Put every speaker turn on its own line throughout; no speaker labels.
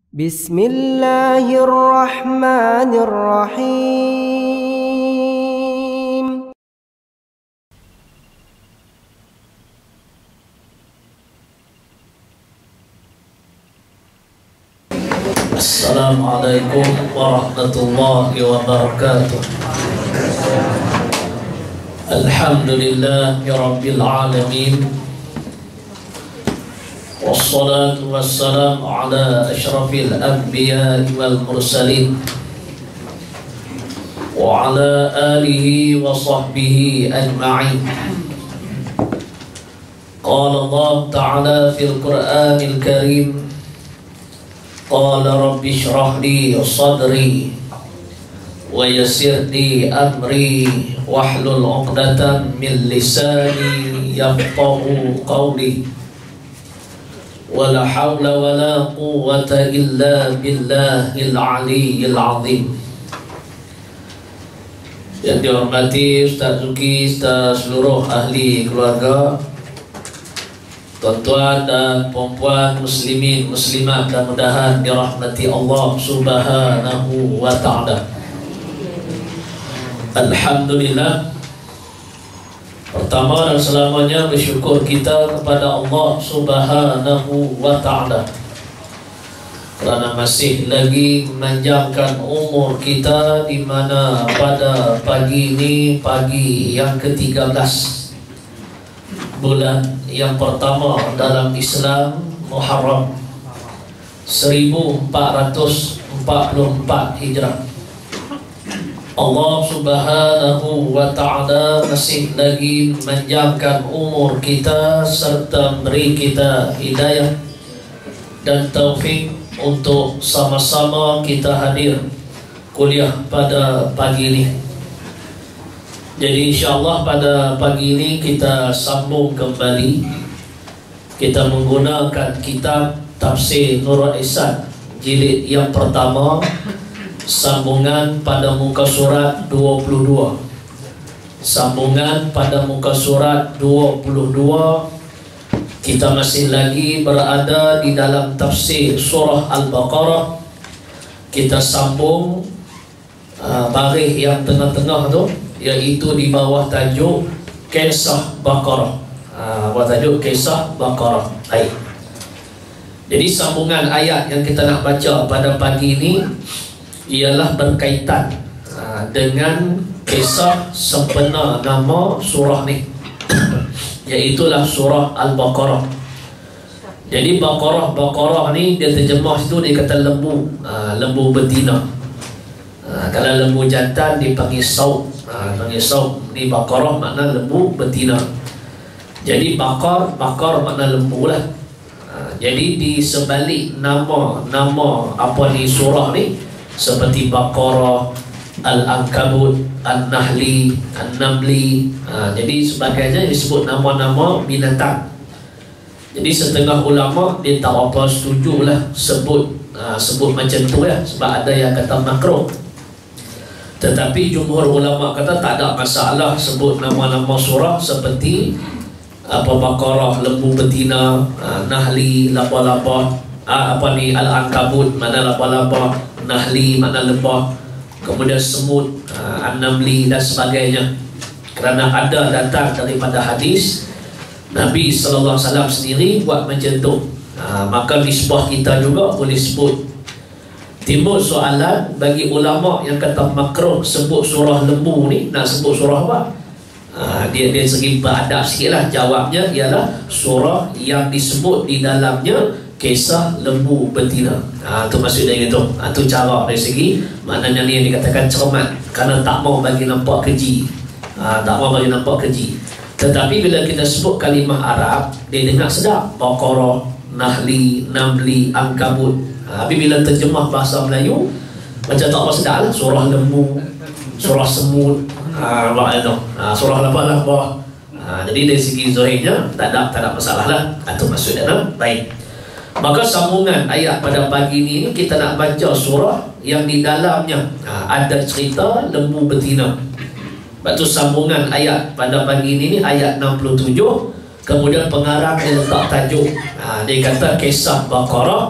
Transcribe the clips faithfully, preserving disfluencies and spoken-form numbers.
Bismillahirrahmanirrahim.
Assalamualaikum warahmatullahi wabarakatuh. Alhamdulillahi rabbil alamin. Wassalatu wassalamu ala asyrafil anbiya wal mursalin wa ala alihi wa sahbihi ajma'in. Qala Allah ta'ala fil Qur'anil Karim, qala rabbi shrah li sadri wa yassir li amri wahlul 'uqdatam min lisani yafqahu qawli. Wala hawla wala quwwata illa billahil aliyyil azim. Yang dihormati Ustaz Zuki, Ustaz seluruh ahli keluarga, tuan-tuan dan puan-puan muslimin muslimat dan mudahan dirahmati Allah subhanahu wa ta'ala. Alhamdulillah, pertama dan selamanya bersyukur kita kepada Allah subhanahu wa ta'ala kerana masih lagi memanjangkan umur kita, di mana pada pagi ini, pagi yang ke tiga belas bulan yang pertama dalam Islam, Muharram seribu empat ratus empat puluh empat Hijrah, Allah subhanahu wa ta'ala masih lagi memanjangkan umur kita serta beri kita hidayah dan taufik untuk sama-sama kita hadir kuliah pada pagi ini. Jadi insyaAllah pada pagi ini kita sambung kembali. Kita menggunakan kitab Tafsir Nurul Ihsan jilid yang pertama, sambungan pada muka surat dua puluh dua. Sambungan pada muka surat dua puluh dua. Kita masih lagi berada di dalam tafsir surah Al-Baqarah. Kita sambung uh, baris yang tengah-tengah tu, iaitu di bawah tajuk Kisah Baqarah. uh, Bawah tajuk Kisah Baqarah. Baik. Jadi sambungan ayat yang kita nak baca pada pagi ini ialah berkaitan uh, dengan kisah sebenar nama surah ni, iaitulah surah Al-Baqarah. Jadi Baqarah, Baqarah ni dia terjemah situ dia kata lembu, uh, lembu betina. uh, Kalau lembu jantan dipanggil saut, uh, panggil saut. Ni Baqarah makna lembu betina. Jadi Baqar, Baqar makna lembu lah. uh, Jadi di sebalik nama, nama apa ni surah ni, seperti Baqarah, Al-Ankabut, An-Nahli, An-Namli, ha, jadi sebagainya disebut nama-nama binatang. Jadi setengah ulama dia tak apa setuju lah sebut ha, sebut macam tu ya, sebab ada yang kata makruh. Tetapi jumhur ulama kata tak ada masalah sebut nama-nama surah seperti apa Baqarah lembu betina, ha, Nahli laba-laba, ha, apa ni Al-Ankabut mana laba-laba, Nahli makna lebah, kemudian semut, uh, An-Namli dan sebagainya. Kerana ada datang daripada hadis Nabi sallallahu alaihi wasallam sendiri buat macam tu. uh, Maka nisbah kita juga boleh sebut. Timbul soalan bagi ulama yang kata makruh sebut surah lembu ni, nak sebut surah apa? uh, Dia dia segi beradab sikit lah. Jawabnya ialah surah yang disebut di dalamnya kisah lembu betina. Ha, tu maksud dia gitu. Ha, tu cara dari segi maknanya ni yang dikatakan cermat, kerana tak mau bagi nampak keji. Ha, tak mau bagi nampak keji. Tetapi bila kita sebut kalimah Arab, dia dengar sedap. Baqarah, Nahli, Namli, Ankabut. Ha, tapi bila terjemah bahasa Melayu macam tak apa sedap lah. Surah lembu, surah semut, ha, itu. Ha, surah labah-labah. Ha, jadi dari segi zahirnya tak ada tak ada masalah lah. Ha, tu maksud dia. Nah? Baik. Maka sambungan ayat pada pagi ini kita nak baca surah yang di dalamnya ha, ada cerita lembu betina. Lepas tu sambungan ayat pada pagi ini ayat enam puluh tujuh. Kemudian pengarang dia letak tajuk, ha, dia kata kisah Baqarah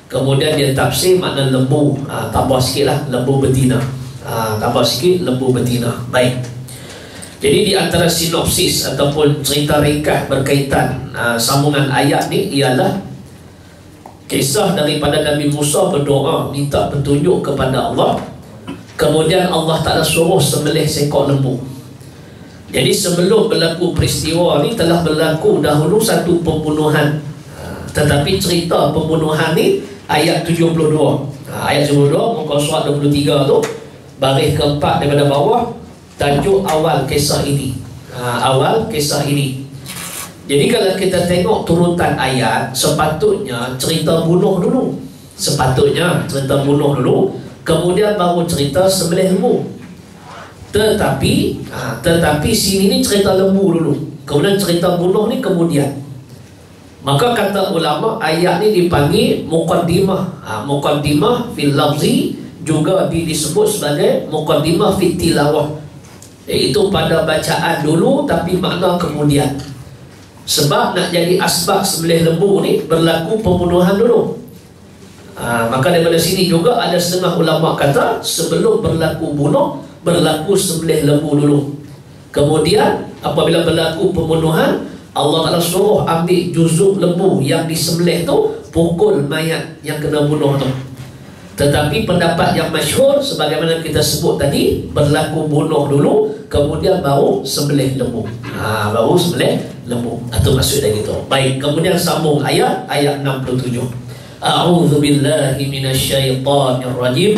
Kemudian dia tafsir makna lembu, ha, tambah sikit lah, lembu betina, ha, tambah sikit lembu betina. Baik. Jadi di antara sinopsis ataupun cerita ringkas berkaitan uh, sambungan ayat ni ialah kisah daripada Nabi Musa berdoa minta petunjuk kepada Allah. Kemudian Allah Ta'ala suruh sembelih seekor lembu. Jadi sebelum berlaku peristiwa ni telah berlaku dahulu satu pembunuhan. uh, Tetapi cerita pembunuhan ni ayat tujuh puluh dua, uh, ayat tujuh puluh dua muka surat dua puluh tiga tu, baris keempat daripada bawah, tajuk awal kisah ini. ha, Awal kisah ini. Jadi kalau kita tengok turutan ayat, sepatutnya cerita bunuh dulu. Sepatutnya cerita bunuh dulu, kemudian baru cerita sembelih lembu. Tetapi ha, Tetapi sini ni cerita lembu dulu, kemudian cerita bunuh ni kemudian. Maka kata ulama, ayat ni dipanggil muqaddimah. ha, Muqaddimah fil lafzi, juga disebut sebagai muqaddimah fit tilawah, iaitu pada bacaan dulu tapi makna kemudian. Sebab nak jadi asbab sembelih lembu ni berlaku pembunuhan dulu. ha, Maka daripada sini juga ada setengah ulama kata sebelum berlaku bunuh, berlaku sembelih lembu dulu. Kemudian apabila berlaku pembunuhan, Allah Ta'ala suruh ambil juzuk lembu yang disembelih tu, pukul mayat yang kena bunuh tu. Tetapi pendapat yang masyhur sebagaimana kita sebut tadi, berlaku bunuh dulu, kemudian baru sembelih lembu. ha, Baru sembelih lembu. Itu maksudnya gitu. Baik, kemudian sambung ayat Ayat enam puluh tujuh. A'udzu billahi minasyaitonir rajim.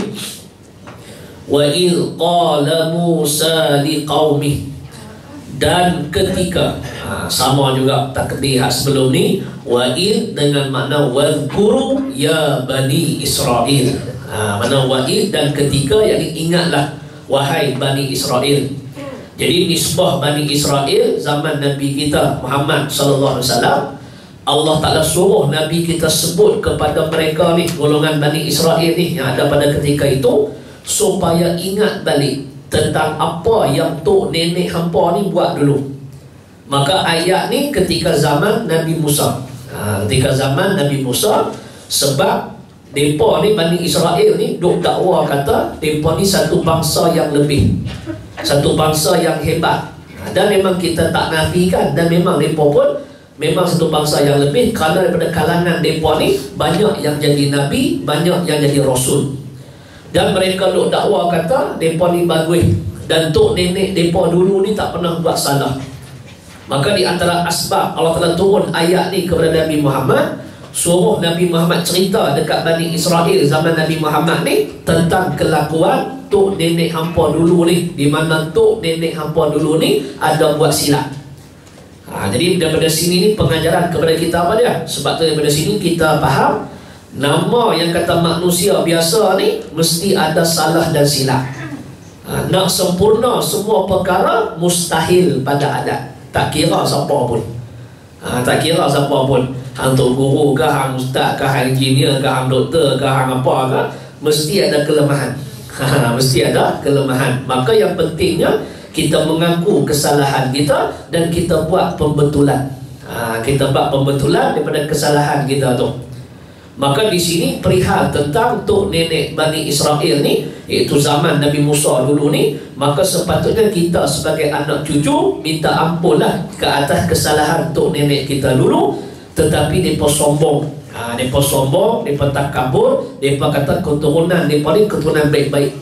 Wa idh qala Musa liqaumih. Dan ketika, ha, sama juga takdir sebelum ni, wa idh dengan makna wadhkuru ya bani Israel. ha, Makna wa idh dan ketika, yakni ingatlah wahai Bani Israel. Jadi nisbah Bani Israel zaman Nabi kita Muhammad sallallahu alaihi wasallam, Allah Ta'ala suruh Nabi kita sebut kepada mereka ni, golongan Bani Israel ni yang ada pada ketika itu, supaya ingat balik tentang apa yang tok nenek hampa ni buat dulu. Maka ayat ni ketika zaman Nabi Musa, ha, ketika zaman Nabi Musa, sebab mereka ni Bani Israel ni duk dakwa kata mereka ni satu bangsa yang lebih, satu bangsa yang hebat. ha, Dan memang kita tak nafikan, dan memang mereka pun memang satu bangsa yang lebih, kerana daripada kalangan mereka ni banyak yang jadi Nabi, banyak yang jadi Rasul. Dan mereka duk dakwa kata mereka ni bagus, dan tok nenek mereka dulu ni tak pernah buat salah. Maka di antara asbab Allah Ta'ala turun ayat ni kepada Nabi Muhammad, suruh Nabi Muhammad cerita dekat Bani Israel zaman Nabi Muhammad ni tentang kelakuan tok nenek hampa dulu ni, di mana tok nenek hampa dulu ni ada buat silap. ha, Jadi daripada sini ni pengajaran kepada kita apa dia? Sebab tu daripada sini kita faham, nama yang kata manusia biasa ni mesti ada salah dan silap. ha, Nak sempurna semua perkara mustahil pada adat. Tak kira siapa pun, ha, tak kira siapa pun, hang tok guru ke, hang ustaz ke, hang engineer ke, hang doktor ke, hang apa ke, mesti ada kelemahan. ha, Mesti ada kelemahan. Maka yang pentingnya kita mengaku kesalahan kita dan kita buat pembetulan. ha, Kita buat pembetulan daripada kesalahan kita tu. Maka di sini perihal tentang tok nenek Bani Israel ni, iaitu zaman Nabi Musa dulu ni, maka sepatutnya kita sebagai anak cucu minta ampunlah ke atas kesalahan tok nenek kita dulu. Tetapi mereka sombong, ha, mereka sombong, mereka takabur, mereka kata keturunan mereka ni keturunan baik-baik.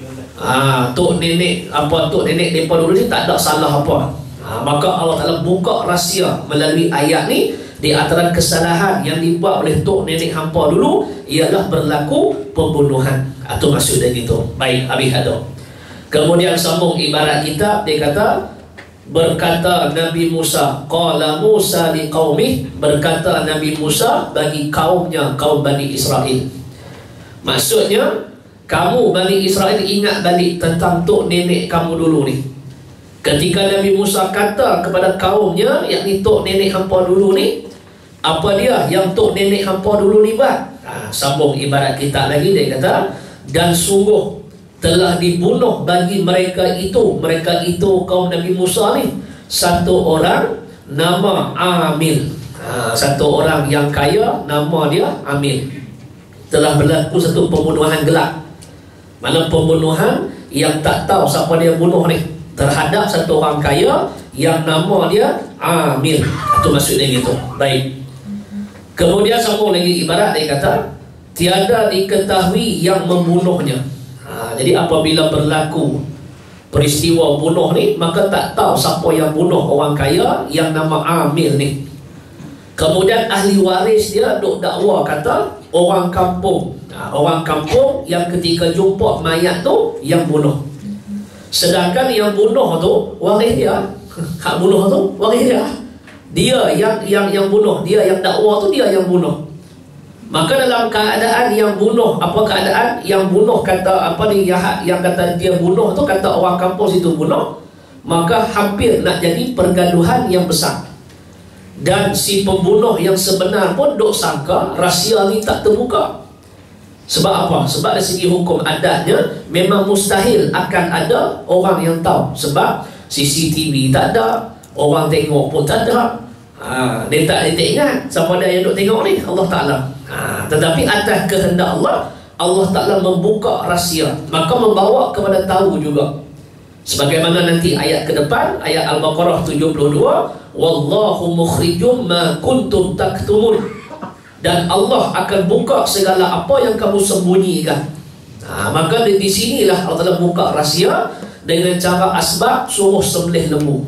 ha, Tok nenek, apa tok nenek mereka dulu ni tak ada salah apa. ha, Maka Allah Ta'ala buka rahsia melalui ayat ni. Di antara kesalahan yang dibuat oleh tok nenek hampa dulu ialah berlaku pembunuhan. Itu maksudnya gitu. Baik, habis ada. Kemudian sambung ibarat kitab, dia kata, berkata Nabi Musa, qala Musa liqaumih, berkata Nabi Musa bagi kaumnya, kaum Bani Israel. Maksudnya, kamu Bani Israel ingat balik tentang tok nenek kamu dulu ni. Ketika Nabi Musa kata kepada kaumnya, yakni tok nenek hampa dulu ni, apa dia yang tok nenek hampa dulu ni buat? Ha, sambung ibarat kita lagi, dia kata, dan sungguh telah dibunuh bagi mereka itu, mereka itu kaum Nabi Musa ni, satu orang nama Amil. ha, Satu orang yang kaya, nama dia Amil. telah berlaku satu pembunuhan gelap. Mana pembunuhan yang tak tahu siapa dia bunuh ni, terhadap satu orang kaya yang nama dia Amir. Itu maksudnya gitu. Baik. Kemudian sambung lagi ibarat dia kata, tiada diketahui yang membunuhnya. Ha, jadi apabila berlaku peristiwa bunuh ni, maka tak tahu siapa yang bunuh orang kaya yang nama Amir ni. Kemudian ahli waris dia duk dakwa kata orang kampung, ha, orang kampung yang ketika jumpa mayat tu yang bunuh. Sedangkan yang bunuh tu waris dia, hak bunuh tu waris dia. Dia yang yang yang bunuh, dia yang dakwa tu dia yang bunuh. Maka dalam keadaan yang bunuh, apa keadaan yang bunuh kata apa ni, yang, yang kata dia bunuh tu kata orang kampung situ bunuh, maka hampir nak jadi pergaduhan yang besar. Dan si pembunuh yang sebenar pun duk sangka rahsia ni tak terbuka. Sebab apa? Sebab dari segi hukum adatnya memang mustahil akan ada orang yang tahu. Sebab C C T V tak ada, orang tengok pun tak ada. Ha, dia tak dia tak ingat siapa dia yang duk tengok ni, Allah Ta'ala. Ha, tetapi atas kehendak Allah, Allah Ta'ala membuka rahsia, maka membawa kepada tahu juga. Sebagaimana nanti ayat ke depan, ayat Al-Baqarah tujuh puluh dua, wallahu mukhrijum ma kuntum taktumun, dan Allah akan buka segala apa yang kamu sembunyikan. Ha, maka di, di sinilah Allah Ta'ala buka rahsia dengan cara asbab suruh sembelih lembu.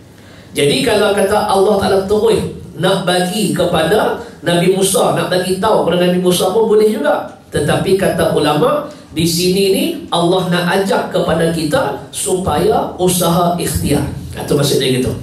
Jadi kalau kata Allah Ta'ala terus nak bagi kepada Nabi Musa, nak bagi tahu kepada Nabi Musa pun boleh juga. Tetapi kata ulama, di sini ni Allah nak ajak kepada kita supaya usaha ikhtiar. Itu maksudnya gitu.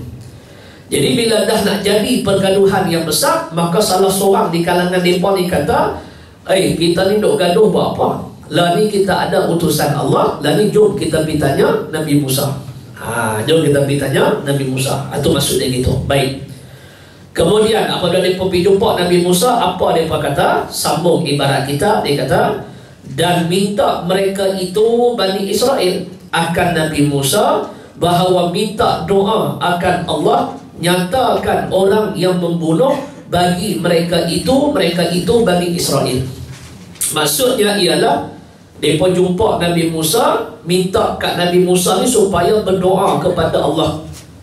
Jadi bila dah nak jadi pergaduhan yang besar, maka salah seorang di kalangan mereka ni kata, eh kita ni duk gaduh buat apa? Lah ni kita ada utusan Allah, lah ni jom kita pergi tanya Nabi Musa. Ha, jom kita pergi tanya Nabi Musa. Itu maksudnya gitu. Baik. Kemudian apabila dia pergi jumpa Nabi Musa, apa dia kata? Sambung ibarat kita, dia kata, dan minta mereka itu Bani Israel akan Nabi Musa bahawa minta doa akan Allah nyatakan orang yang membunuh bagi mereka itu, mereka itu Bani Israel. Maksudnya ialah mereka jumpa Nabi Musa, minta kat Nabi Musa ni supaya berdoa kepada Allah,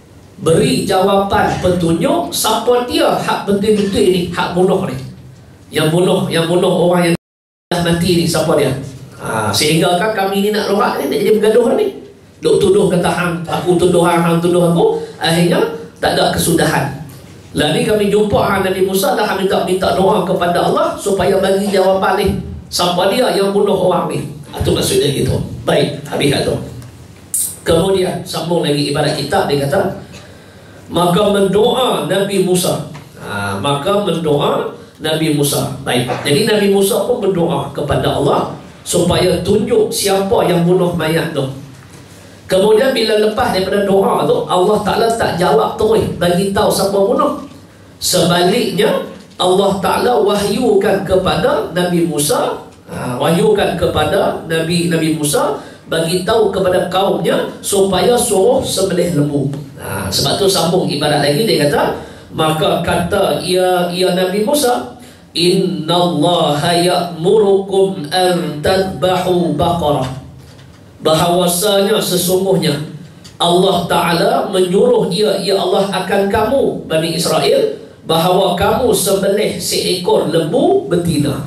beri jawapan petunjuk siapa dia hak betul-betul ni, hak bunuh ni, yang bunuh yang bunuh orang yang dah mati ni, siapa dia. Ha, sehingga kan kami ni nak rorak ni, nak jadi bergaduh ni, duk tuduh kata hang, aku tuduh hang, hang tuduh aku, akhirnya tak ada kesudahan. Lalu kami jumpa hang Nabi Musa dah minta minta doa kepada Allah supaya bagi jawapan ni, siapa dia yang bunuh orang ni. Itu maksudnya gitu. Baik, habis kat tu. Kemudian sambung lagi ibarat kita, dia kata, maka mendoa Nabi Musa. Ha, maka mendoa Nabi Musa. Baik. Jadi Nabi Musa pun berdoa kepada Allah supaya tunjuk siapa yang bunuh mayat tu. Kemudian bila lepas daripada doa tu, Allah Ta'ala tak jawab terus bagi tahu siapa bunuh. Sebaliknya Allah Ta'ala wahyukan kepada Nabi Musa, ha, wahyukan kepada Nabi Nabi Musa, bagi tahu kepada kaumnya supaya suruh sembelih lembu. Ha, sebab tu sambung ibarat lagi, dia kata, maka kata ia ia Nabi Musa, innallaha ya'murukum an tadbahu baqarah, bahawasanya sesungguhnya Allah Ta'ala menyuruh ia, ia Allah akan kamu Bani Israel, bahawa kamu sembelih seekor lembu betina.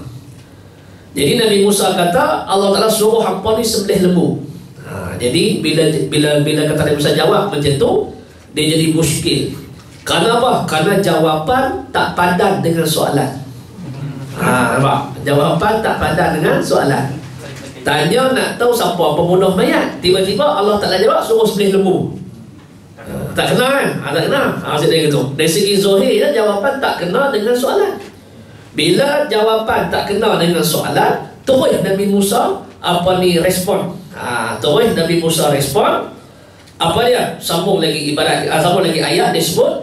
Jadi Nabi Musa kata Allah Ta'ala suruh hampa ni sembelih lembu. Ha, jadi bila bila bila kata Nabi Musa jawab macam tu, dia jadi muskil. Kenapa? Karena jawapan tak padan dengan soalan. Ha, nampak? Jawapan tak padan dengan soalan. Tanya nak tahu siapa pembunuh mayat, tiba-tiba Allah Ta'ala jawab suruh sembelih lembu. Ha, tak kena kan? Ha, tak kena. Ha, maksudnya gitu. Dari segi zahir, jawapan tak kena dengan soalan. Bila jawapan tak kena dengan soalan, terus Nabi Musa apa ni respon. Ha, terus Nabi Musa respon. Apa dia? Sambung lagi ibarat, sambung lagi ayat disebut,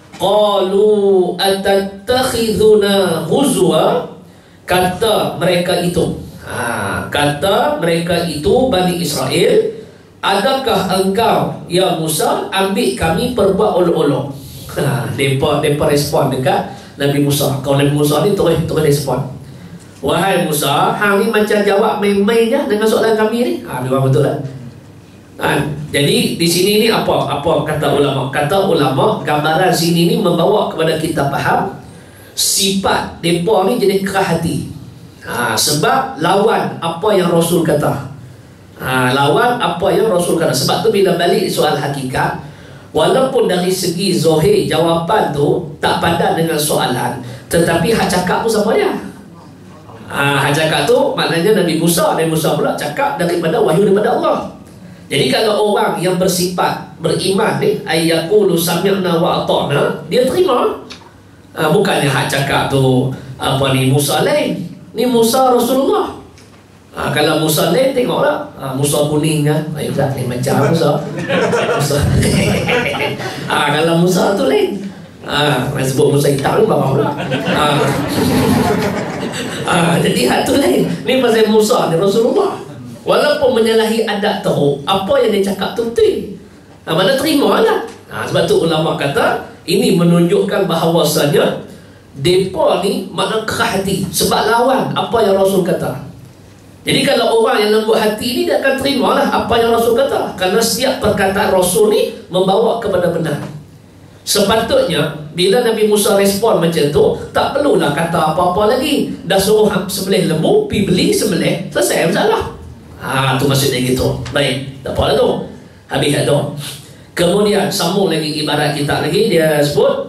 qalu atattakhidhuna huzwa, kata mereka itu. Ha, kata mereka itu Bani Israel, adakah engkau ya Musa ambil kami perbuat olok-olok? Ha, depa depa respon dekat Nabi Musa. Kalau Nabi Musa ni terus terus respon. Wahai Musa, hang ni macam jawab main-main je dengan soalan kami ni. Ha, memang betul lah. Ha, jadi di sini ni apa? Apa kata ulama? Kata ulama, gambaran sini ni membawa kepada kita faham sifat mereka ni jenis kerah hati. Ha, sebab lawan apa yang Rasul kata. Ha, lawan apa yang Rasul kata. Sebab tu bila balik soal hakikat, walaupun dari segi zahir jawapan tu tak padan dengan soalan, tetapi hak cakap pun sama dia. Ha, hak cakap tu maknanya Nabi Musa, Nabi Musa pula cakap daripada wahyu daripada Allah. Jadi kalau orang yang bersifat beriman ni, ayyaqulu sami'na wa ata'na, dia terima. Ha, bukannya hak cakap tu apa ni Musa lain, ni Musa Rasulullah. Ha, kalau Musa lain tengoklah, ha, Musa kuning kan, ayo tak ni macam Musa. Musa. Ha, kalau Musa tu lain. Ah, ha, sebut Musa hitam ni bawah pula. Ha. Ha, jadi hak tu lain. Ni pasal Musa ni Rasulullah. Walaupun menyalahi adat teruk, apa yang dia cakap tu betul. Ha, mana terima lah. Ha, sebab tu ulama kata ini menunjukkan bahawasanya depa ni makna kerah hati sebab lawan apa yang Rasul kata. Jadi kalau orang yang lembut hati ni, dia akan terima lah apa yang Rasul kata, kerana setiap perkataan Rasul ni membawa kepada benar. Sepatutnya bila Nabi Musa respon macam tu, tak perlulah kata apa-apa lagi. Dah suruh sembelih lembu, pergi beli sembelih, selesai masalah. Ha, tu maksudnya gitu. Baik, tak apa lah tu. Habis kat tu. Kemudian sambung lagi ibarat kita lagi, dia sebut,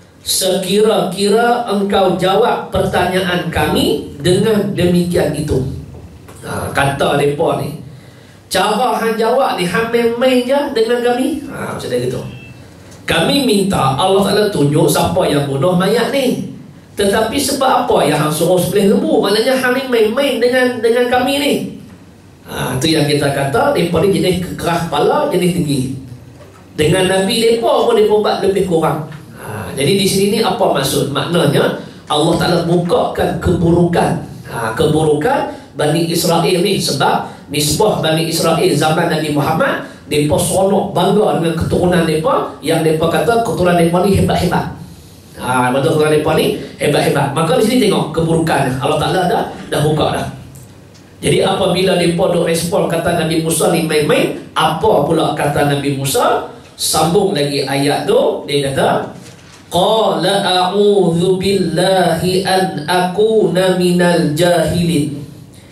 sekira-kira engkau jawab pertanyaan kami dengan demikian itu. Ha, kata mereka ni, cara hang jawab ni hang main-main je dengan kami. Ha, macam dia gitu. Kami minta Allah Ta'ala tunjuk siapa yang bunuh mayat ni, tetapi sebab apa yang hang suruh sembelih lembu? Maknanya hang ni main-main dengan dengan kami ni. Ha, tu yang kita kata mereka ni jenis keras kepala, jenis tinggi. Dengan Nabi mereka pun mereka buat lebih kurang. Ha, jadi di sini ni apa maksud? Maknanya Allah Ta'ala bukakan keburukan, ha, keburukan Bani Israel ni. Sebab nisbah Bani Israel zaman Nabi Muhammad, mereka seronok bangga dengan keturunan mereka, yang mereka kata keturunan mereka ni hebat-hebat. Ha, betul, keturunan mereka ni hebat-hebat. Maka di sini tengok keburukan Allah Ta'ala dah, dah buka dah. Jadi apabila mereka duk respon kata Nabi Musa ni main-main, apa pula kata Nabi Musa? Sambung lagi ayat tu, dia kata, qala a'udzu billahi an akuna minal jahilin.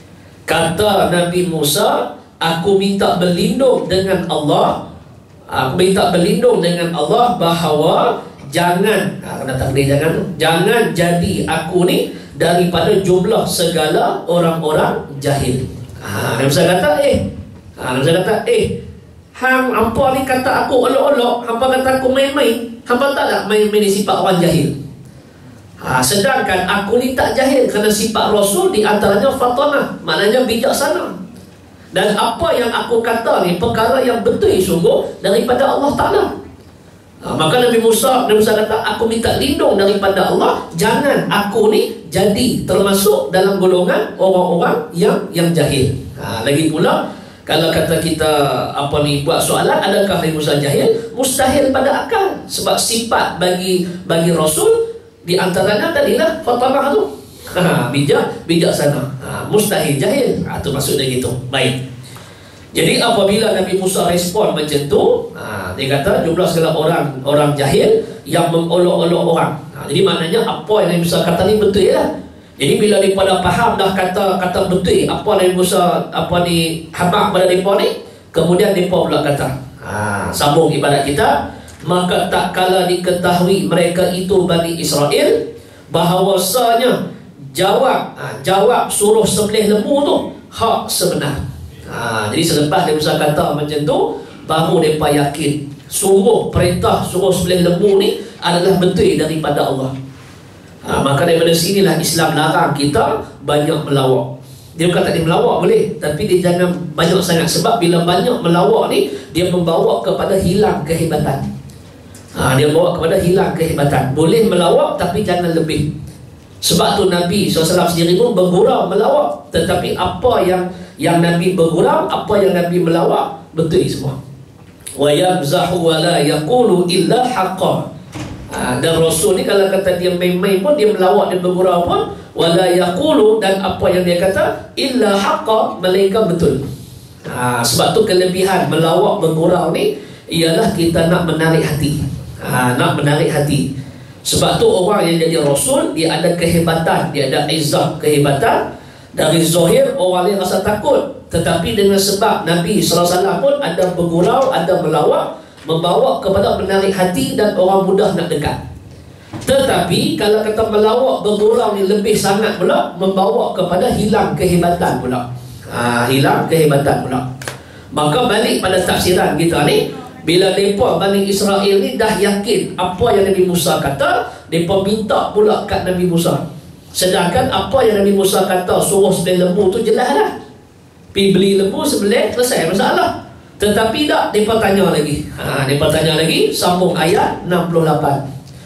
Kata Nabi Musa, aku minta berlindung dengan Allah, aku minta berlindung dengan Allah bahawa jangan, ha, kena takdir jangan, jangan jadi aku ni daripada jumlah segala orang-orang jahil. Ha, Nabi Musa kata, eh, ha, Nabi Musa kata, eh, hang hampa ni kata aku olok-olok, hampa kata aku main-main, hampa tak nak main-main ni sifat orang jahil. Ha, sedangkan aku ni tak jahil, kerana sifat Rasul di antaranya fatanah, maknanya bijaksana. Dan apa yang aku kata ni perkara yang betul sungguh daripada Allah Ta'ala. Ha, maka Nabi Musa, Nabi Musa kata, aku minta lindung daripada Allah, jangan aku ni jadi termasuk dalam golongan orang-orang yang yang jahil. Ha, lagi pula kalau kata kita apa ni buat soalan, adakah Nabi Musa jahil? Mustahil pada akal. Sebab sifat bagi bagi Rasul di antaranya tadilah fatanah tu. Ha, bijak, bijaksana. Ha, mustahil jahil. Ha, tu maksudnya gitu. Baik. Jadi apabila Nabi Musa respon macam tu, ha, dia kata jumlah segala orang orang jahil yang mengolok-olok orang. Ha, jadi maknanya apa yang Nabi Musa kata ni betul lah. Jadi bila mereka dah faham dah kata kata betul apa Nabi Musa apa ni habaq pada mereka ni, kemudian mereka pula kata, ha, sambung ibarat kita, maka tak kala diketahui mereka itu Bani Israel bahawasanya jawab, ha, jawab suruh sembelih lembu tu hak sebenar. Ha, jadi selepas Nabi Musa kata macam tu, baru mereka yakin sungguh perintah suruh sembelih lembu ni adalah betul daripada Allah. Ha, maka daripada sinilah Islam larang kita banyak melawak. Dia bukan tak dia melawak boleh, tapi dia jangan banyak sangat. Sebab bila banyak melawak ni, dia membawa kepada hilang kehebatan. Ha, dia bawa kepada hilang kehebatan. Boleh melawak tapi jangan lebih. Sebab tu Nabi sallallahu alaihi wasallam sendiri pun bergurau melawak. Tetapi apa yang yang Nabi bergurau, apa yang Nabi melawak, betul semua. Wa yamzahu wa la yaqulu illa haqqan. Ha, dan Rasul ni kalau kata dia main-main pun, dia melawak, dia bergurau pun, wala yaqulu, dan apa yang dia kata illa haqqa, melainkan betul. Ha, sebab tu kelebihan melawak bergurau ni ialah kita nak menarik hati. Ha, nak menarik hati. Sebab tu orang yang jadi Rasul, dia ada kehebatan, dia ada izzah, kehebatan. Dari zahir orang lain rasa takut, tetapi dengan sebab Nabi sallallahu alaihi wasallam pun ada bergurau, ada melawak, membawa kepada menarik hati dan orang mudah nak dekat. Tetapi kalau kata melawak bergurau ni lebih sangat pula, membawa kepada hilang kehebatan pula. Ha, hilang kehebatan pula. Maka balik pada tafsiran kita ni, bila mereka Bani Israel ni dah yakin apa yang Nabi Musa kata, mereka minta pula kat Nabi Musa. Sedangkan apa yang Nabi Musa kata suruh sembelih lembu tu jelas dah. Pergi beli lembu, sembelih, selesai masalah. Tetapi tak, mereka tanya lagi. Ha, mereka tanya lagi, sambung ayat enam puluh lapan.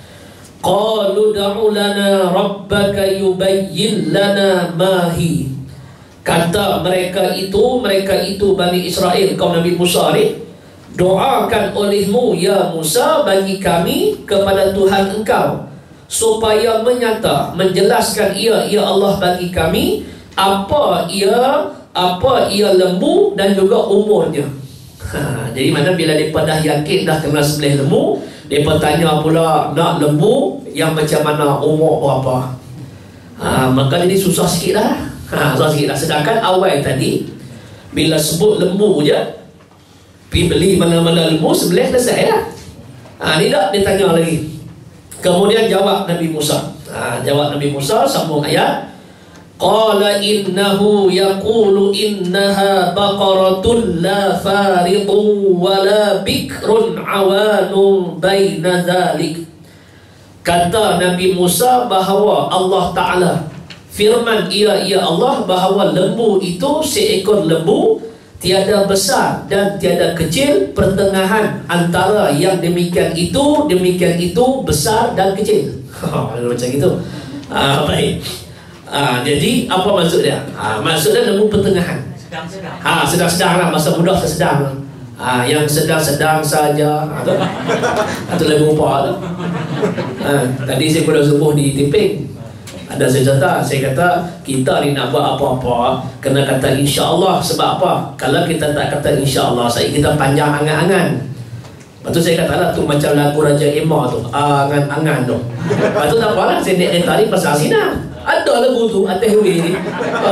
Qalu da'u lana rabbaka yubayyin lana mahi. Kata mereka itu, mereka itu Bani Israel, kaum Nabi Musa ni, doakan olehmu ya Musa bagi kami kepada Tuhan engkau, supaya menyata, menjelaskan ia, ya Allah bagi kami, apa ia, apa ia lembu dan juga umurnya. Ha, jadi mana bila mereka dah yakin dah kena sembelih lembu, mereka tanya pula nak lembu yang macam mana, umur berapa. Ha, maka jadi susah sikit lah. Ha, susah sikit lah. Sedangkan awal tadi bila sebut lembu je, pergi beli mana-mana lembu, sembelih, selesai lah. Ha, ni tak, dia tanya lagi. Kemudian jawab Nabi Musa. Ha, jawab Nabi Musa, sambung ayat. Qala innahu yaqulu innaha baqaratun la faridun wa la bikrun awanun baina dhalik. Kata Nabi Musa bahawa Allah Ta'ala firman ia ia Allah bahawa lembu itu seekor lembu, tiada besar dan tiada kecil, pertengahan antara yang demikian itu, demikian itu, besar dan kecil. Macam itu. Ah, baik. Ah, jadi apa maksud dia? Ah, maksudnya lembu pertengahan. Sedang-sedang. Ah, sedang-sedang lah, masa mudah sedang. Ah, yang sedang-sedang saja. Ah, tu. Itu lembu apa tu? Ah, tadi saya kuliah subuh di Tiping. Ada sejata, saya kata kita ni nak buat apa-apa kena kata insya-Allah. Sebab apa? Kalau kita tak kata insya-Allah, saya kita panjang angan-angan. Lepas tu saya kata lah tu macam lagu Raja Emma tu, angan-angan tu. Lepas tu tak apalah, saya nak tarik pasal sinar. Ada lagu tu, atas highway ni.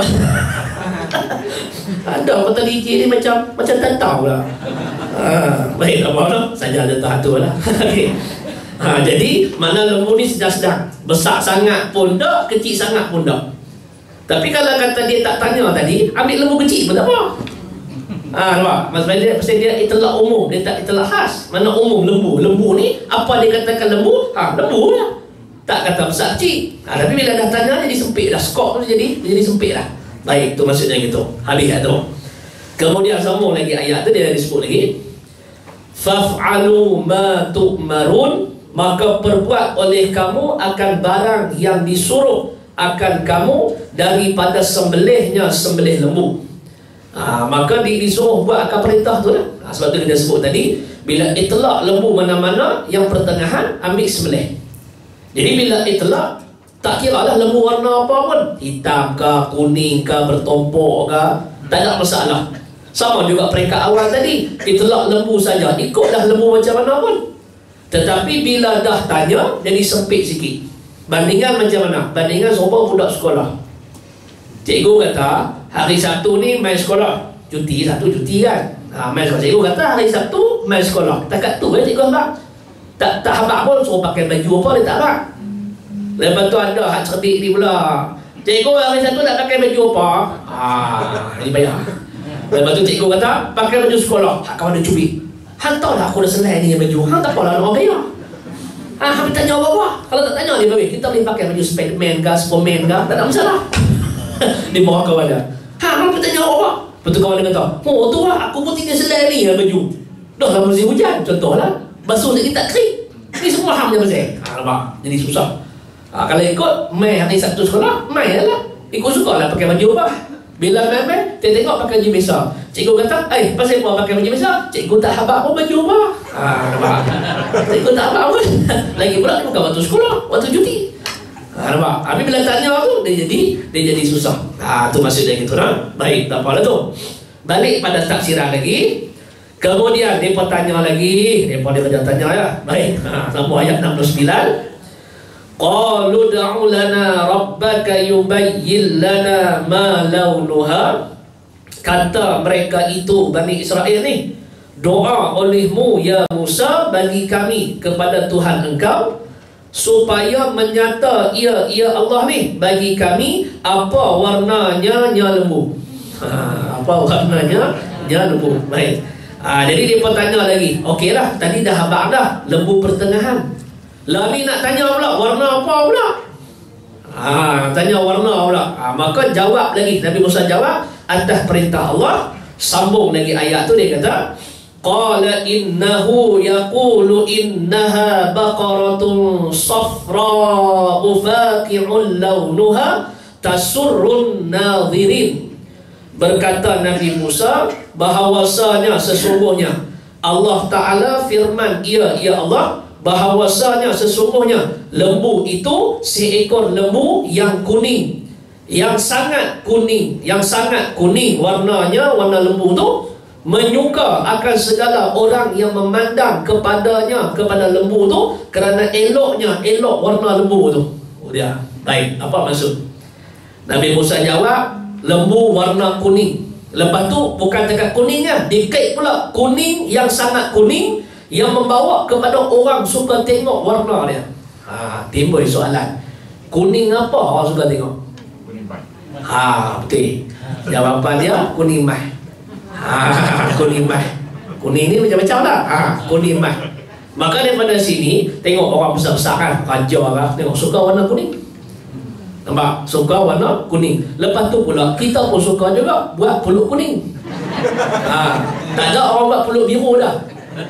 Ada kata D J ni macam macam tak tahu lah. Ha, baik apa tu? Saja ada tak tu lah. Okay. Ha, jadi mana lembu ni sedang-sedang, besar sangat pun tak, kecil sangat pun tak. Tapi kalau kata dia tak tanya tadi, ambil lembu kecil pun tak apa. Ha, nampak? Maksudnya dia, maksudnya dia itlak umum, dia tak itlak khas. Mana umum lembu? Lembu ni apa dia katakan lembu? Ha, lembu lah. Tak kata besar kecil. Ha, tapi bila dah tanya jadi sempit dah, skop tu jadi jadi sempit dah. Baik, tu maksudnya gitu. Habis tu. Kemudian sambung lagi ayat tu, dia disebut lagi. Faf'alu ma tu'marun, maka perbuat oleh kamu akan barang yang disuruh akan kamu daripada sembelihnya sembelih lembu. Ha, maka disuruh buat akan perintah tu lah. Ha, sebab tu kita sebut tadi, bila itlak lembu mana-mana yang pertengahan, ambil sembelih. Jadi bila itlak, tak kira lah lembu warna apa pun, hitam ke, kuning ke, bertompok ke, tak ada masalah. Sama juga peringkat awal tadi, itlak lembu saja, ikutlah lembu macam mana pun. Tetapi bila dah tanya, jadi sempit sikit. Bandingan macam mana? Bandingan seorang budak sekolah. Cikgu kata, hari Sabtu ni main sekolah. Cuti, satu cuti kan. Ha, main sekolah. Cikgu kata, hari Sabtu main sekolah. Takat tu kan cikgu habak. Tak, tak habak pun, suruh pakai baju apa, dia tak habak. Lepas tu ada hak cerdik ni pula. Cikgu hari Sabtu nak pakai baju apa? Haa, ini bayar. Lepas tu cikgu kata, pakai baju sekolah. Hak kawan dia cubit. Hang tahu lah aku dah selai ni baju. Hang tak apalah nak bayar. Ah, hang tanya apa-apa. Kalau tak tanya dia bagi, kita boleh pakai baju Spiderman ke, Superman ke, tak ada masalah. Dia bawa kawan dia. Ha, hang tanya apa? Betul kawan dia kata, oh tu lah, aku pun tinggal selai ni baju. Dah lah musim hujan, contohlah. Basuh sikit tak kering. Ni semua hang je pasal. Ha, nampak? Jadi susah. Ha, kalau ikut, mai hari Sabtu sekolah, mai lah. Ikut suka lah pakai baju apa. Bila main-main, dia tengok pakai baju biasa. Cikgu kata, eh, pasal apa pakai baju biasa? Cikgu tak habaq pun baju apa? Haa, nampak? Cikgu tak habaq pun. Lagi pula dia bukan waktu sekolah, waktu cuti. Haa, nampak? Habis bila tanya tu, dia jadi dia jadi susah. Haa, tu maksud dia gitu lah. Baik, tak apalah tu. Balik pada tafsiran lagi. Kemudian, dia tanya lagi. Dia pun dia tanya ya. Baik, haa, sambung ayat enam puluh sembilan. Qalu da'u lana rabbaka yubayyin lana ma launuha. Kata mereka itu, Bani Israel ni, doa olehmu ya Musa bagi kami kepada Tuhan engkau supaya menyata ia ia Allah ni bagi kami apa warnanya nya lembu. Ha, apa warnanya nya lembu. Baik. Ha, jadi dia pun tanya lagi. Okeylah, tadi dah habaq dah lembu pertengahan. Lah ni nak tanya pula warna apa pula? Ha, tanya warna pula. Ha, maka jawab lagi, Nabi Musa jawab atas perintah Allah. Sambung lagi ayat tu, dia kata, qala innahu yaqulu innaha baqaratun safra'u faqi'un launuha tasurrun nadhirin. Berkata Nabi Musa bahawasanya sesungguhnya Allah Ta'ala firman, ia ia Allah, bahawasanya sesungguhnya lembu itu seekor lembu yang kuning, yang sangat kuning, yang sangat kuning warnanya, warna lembu tu menyuka akan segala orang yang memandang kepadanya, kepada lembu tu, kerana eloknya, elok warna lembu tu. Oh dia, baik, apa maksud? Nabi Musa jawab, lembu warna kuning. Lepas tu bukan dekat kuningnya, dikait pula kuning yang sangat kuning, yang membawa kepada orang suka tengok warna dia. Ha, timbul soalan, kuning apa orang suka tengok? Kuning mai. Ha, betul. Jawapan dia kuning mai. Ha, kuning mai. Kuning ni macam-macam dah. Ha, kuning mai. Maka daripada sini tengok orang besar-besar kan, raja lah, tengok suka warna kuning. Nampak? Suka warna kuning. Lepas tu pula kita pun suka juga buat peluk kuning. Ha, tak ada orang buat peluk biru dah.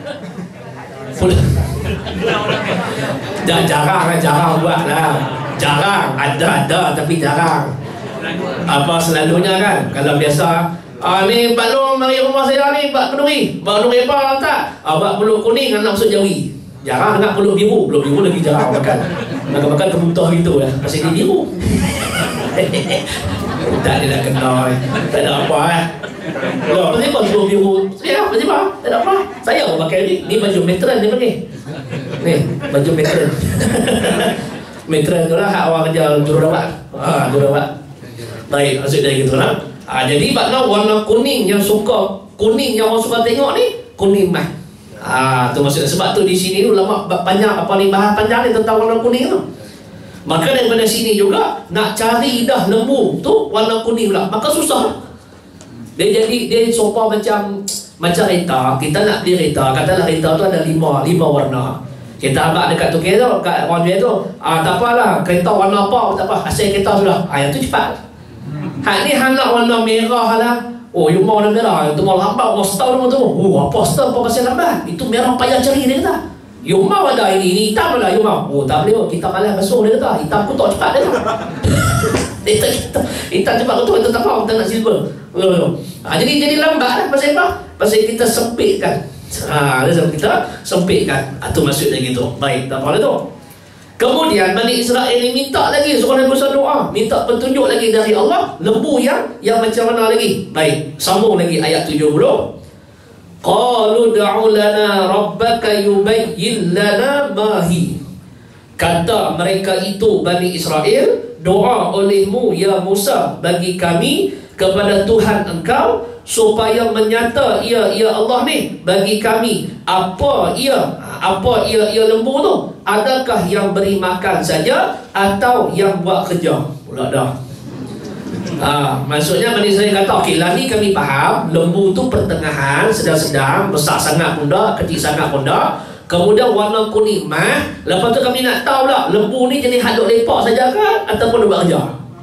Dah jarang lah, jarang buat lah. Jarang, ada-ada tapi jarang. Apa selalunya kan, kalau biasa, ah ni Pak Long mari rumah saya ni, Pak Kenduri. Pak Kenduri apa tak? Ah, buat peluk kuning nak masuk jawi. Jarang nak peluk biru. Peluk biru lagi jarang makan. Makan-makan kebutuh gitu lah. Pasal dia biru. Tak ada nak kenal. Tak ada apa eh. Loh, pasal apa peluk biru? Ya, pasal apa? Tak ada apa. Saya pun pakai ni. Ni baju metron dia pakai. Ni, baju metron. Metron tu lah hak orang kerja jururawat. Ha, jururawat. Baik, maksud dia gitu lah. Ha, jadi makna warna kuning yang suka, kuning yang orang suka tengok ni, kuning mah. Ha, tu maksudnya. Sebab tu di sini ulama banyak apa ni bahas panjang ni tentang warna kuning tu. Maka daripada sini juga nak cari dah lembu tu warna kuning pula, maka susah. Dia jadi dia sopa macam macam reta. Kita nak beli reta, katalah reta tu ada lima lima warna. Kita agak dekat tu kereta, kat orang dia tu, ah tak apalah, kereta warna apa tak apa, asal kereta sudah. Ah yang tu cepat. Hak ni hang nak warna merah lah. Oh, you mau warna merah, itu mau lambat, mau setahun tu. Oh, apa setahun apa pasal lambat? Itu merah payah cari dia kata. You mau ada ini, ini hitam lah you mau. Oh, tak boleh, kita malas basuh dia kata. Hitam kutuk cepat dia kata. Hitam, hitam, hitam cepat kutuk, itu tak apa, kita nak silver. Ha, jadi jadi lambat lah, pasal apa? Pasal kita sempitkan. Ha, kita sempitkan. Itu maksudnya gitu. Baik, tak apa tu. Kemudian Bani Israel ni minta lagi, suruh Nabi Musa doa, minta petunjuk lagi dari Allah, lembu yang yang macam mana lagi. Baik, sambung lagi ayat tujuh puluh. Qalu da'u lana rabbaka yubayyin lana ma hi. Kata mereka itu Bani Israel, doa olehmu ya Musa bagi kami kepada Tuhan engkau supaya menyata ia ia Allah ni bagi kami apa ia apa ia ia lembu tu, adakah yang beri makan saja atau yang buat kerja pula dah. Ha, maksudnya Bani Israel kata okey lah ni kami faham lembu tu pertengahan, sedang-sedang, besar sangat pun tak, kecil sangat pun tak, kemudian warna kuning mah. Lepas tu kami nak tahu lah lembu ni jenis haduk lepak saja ke ataupun dia buat kerja.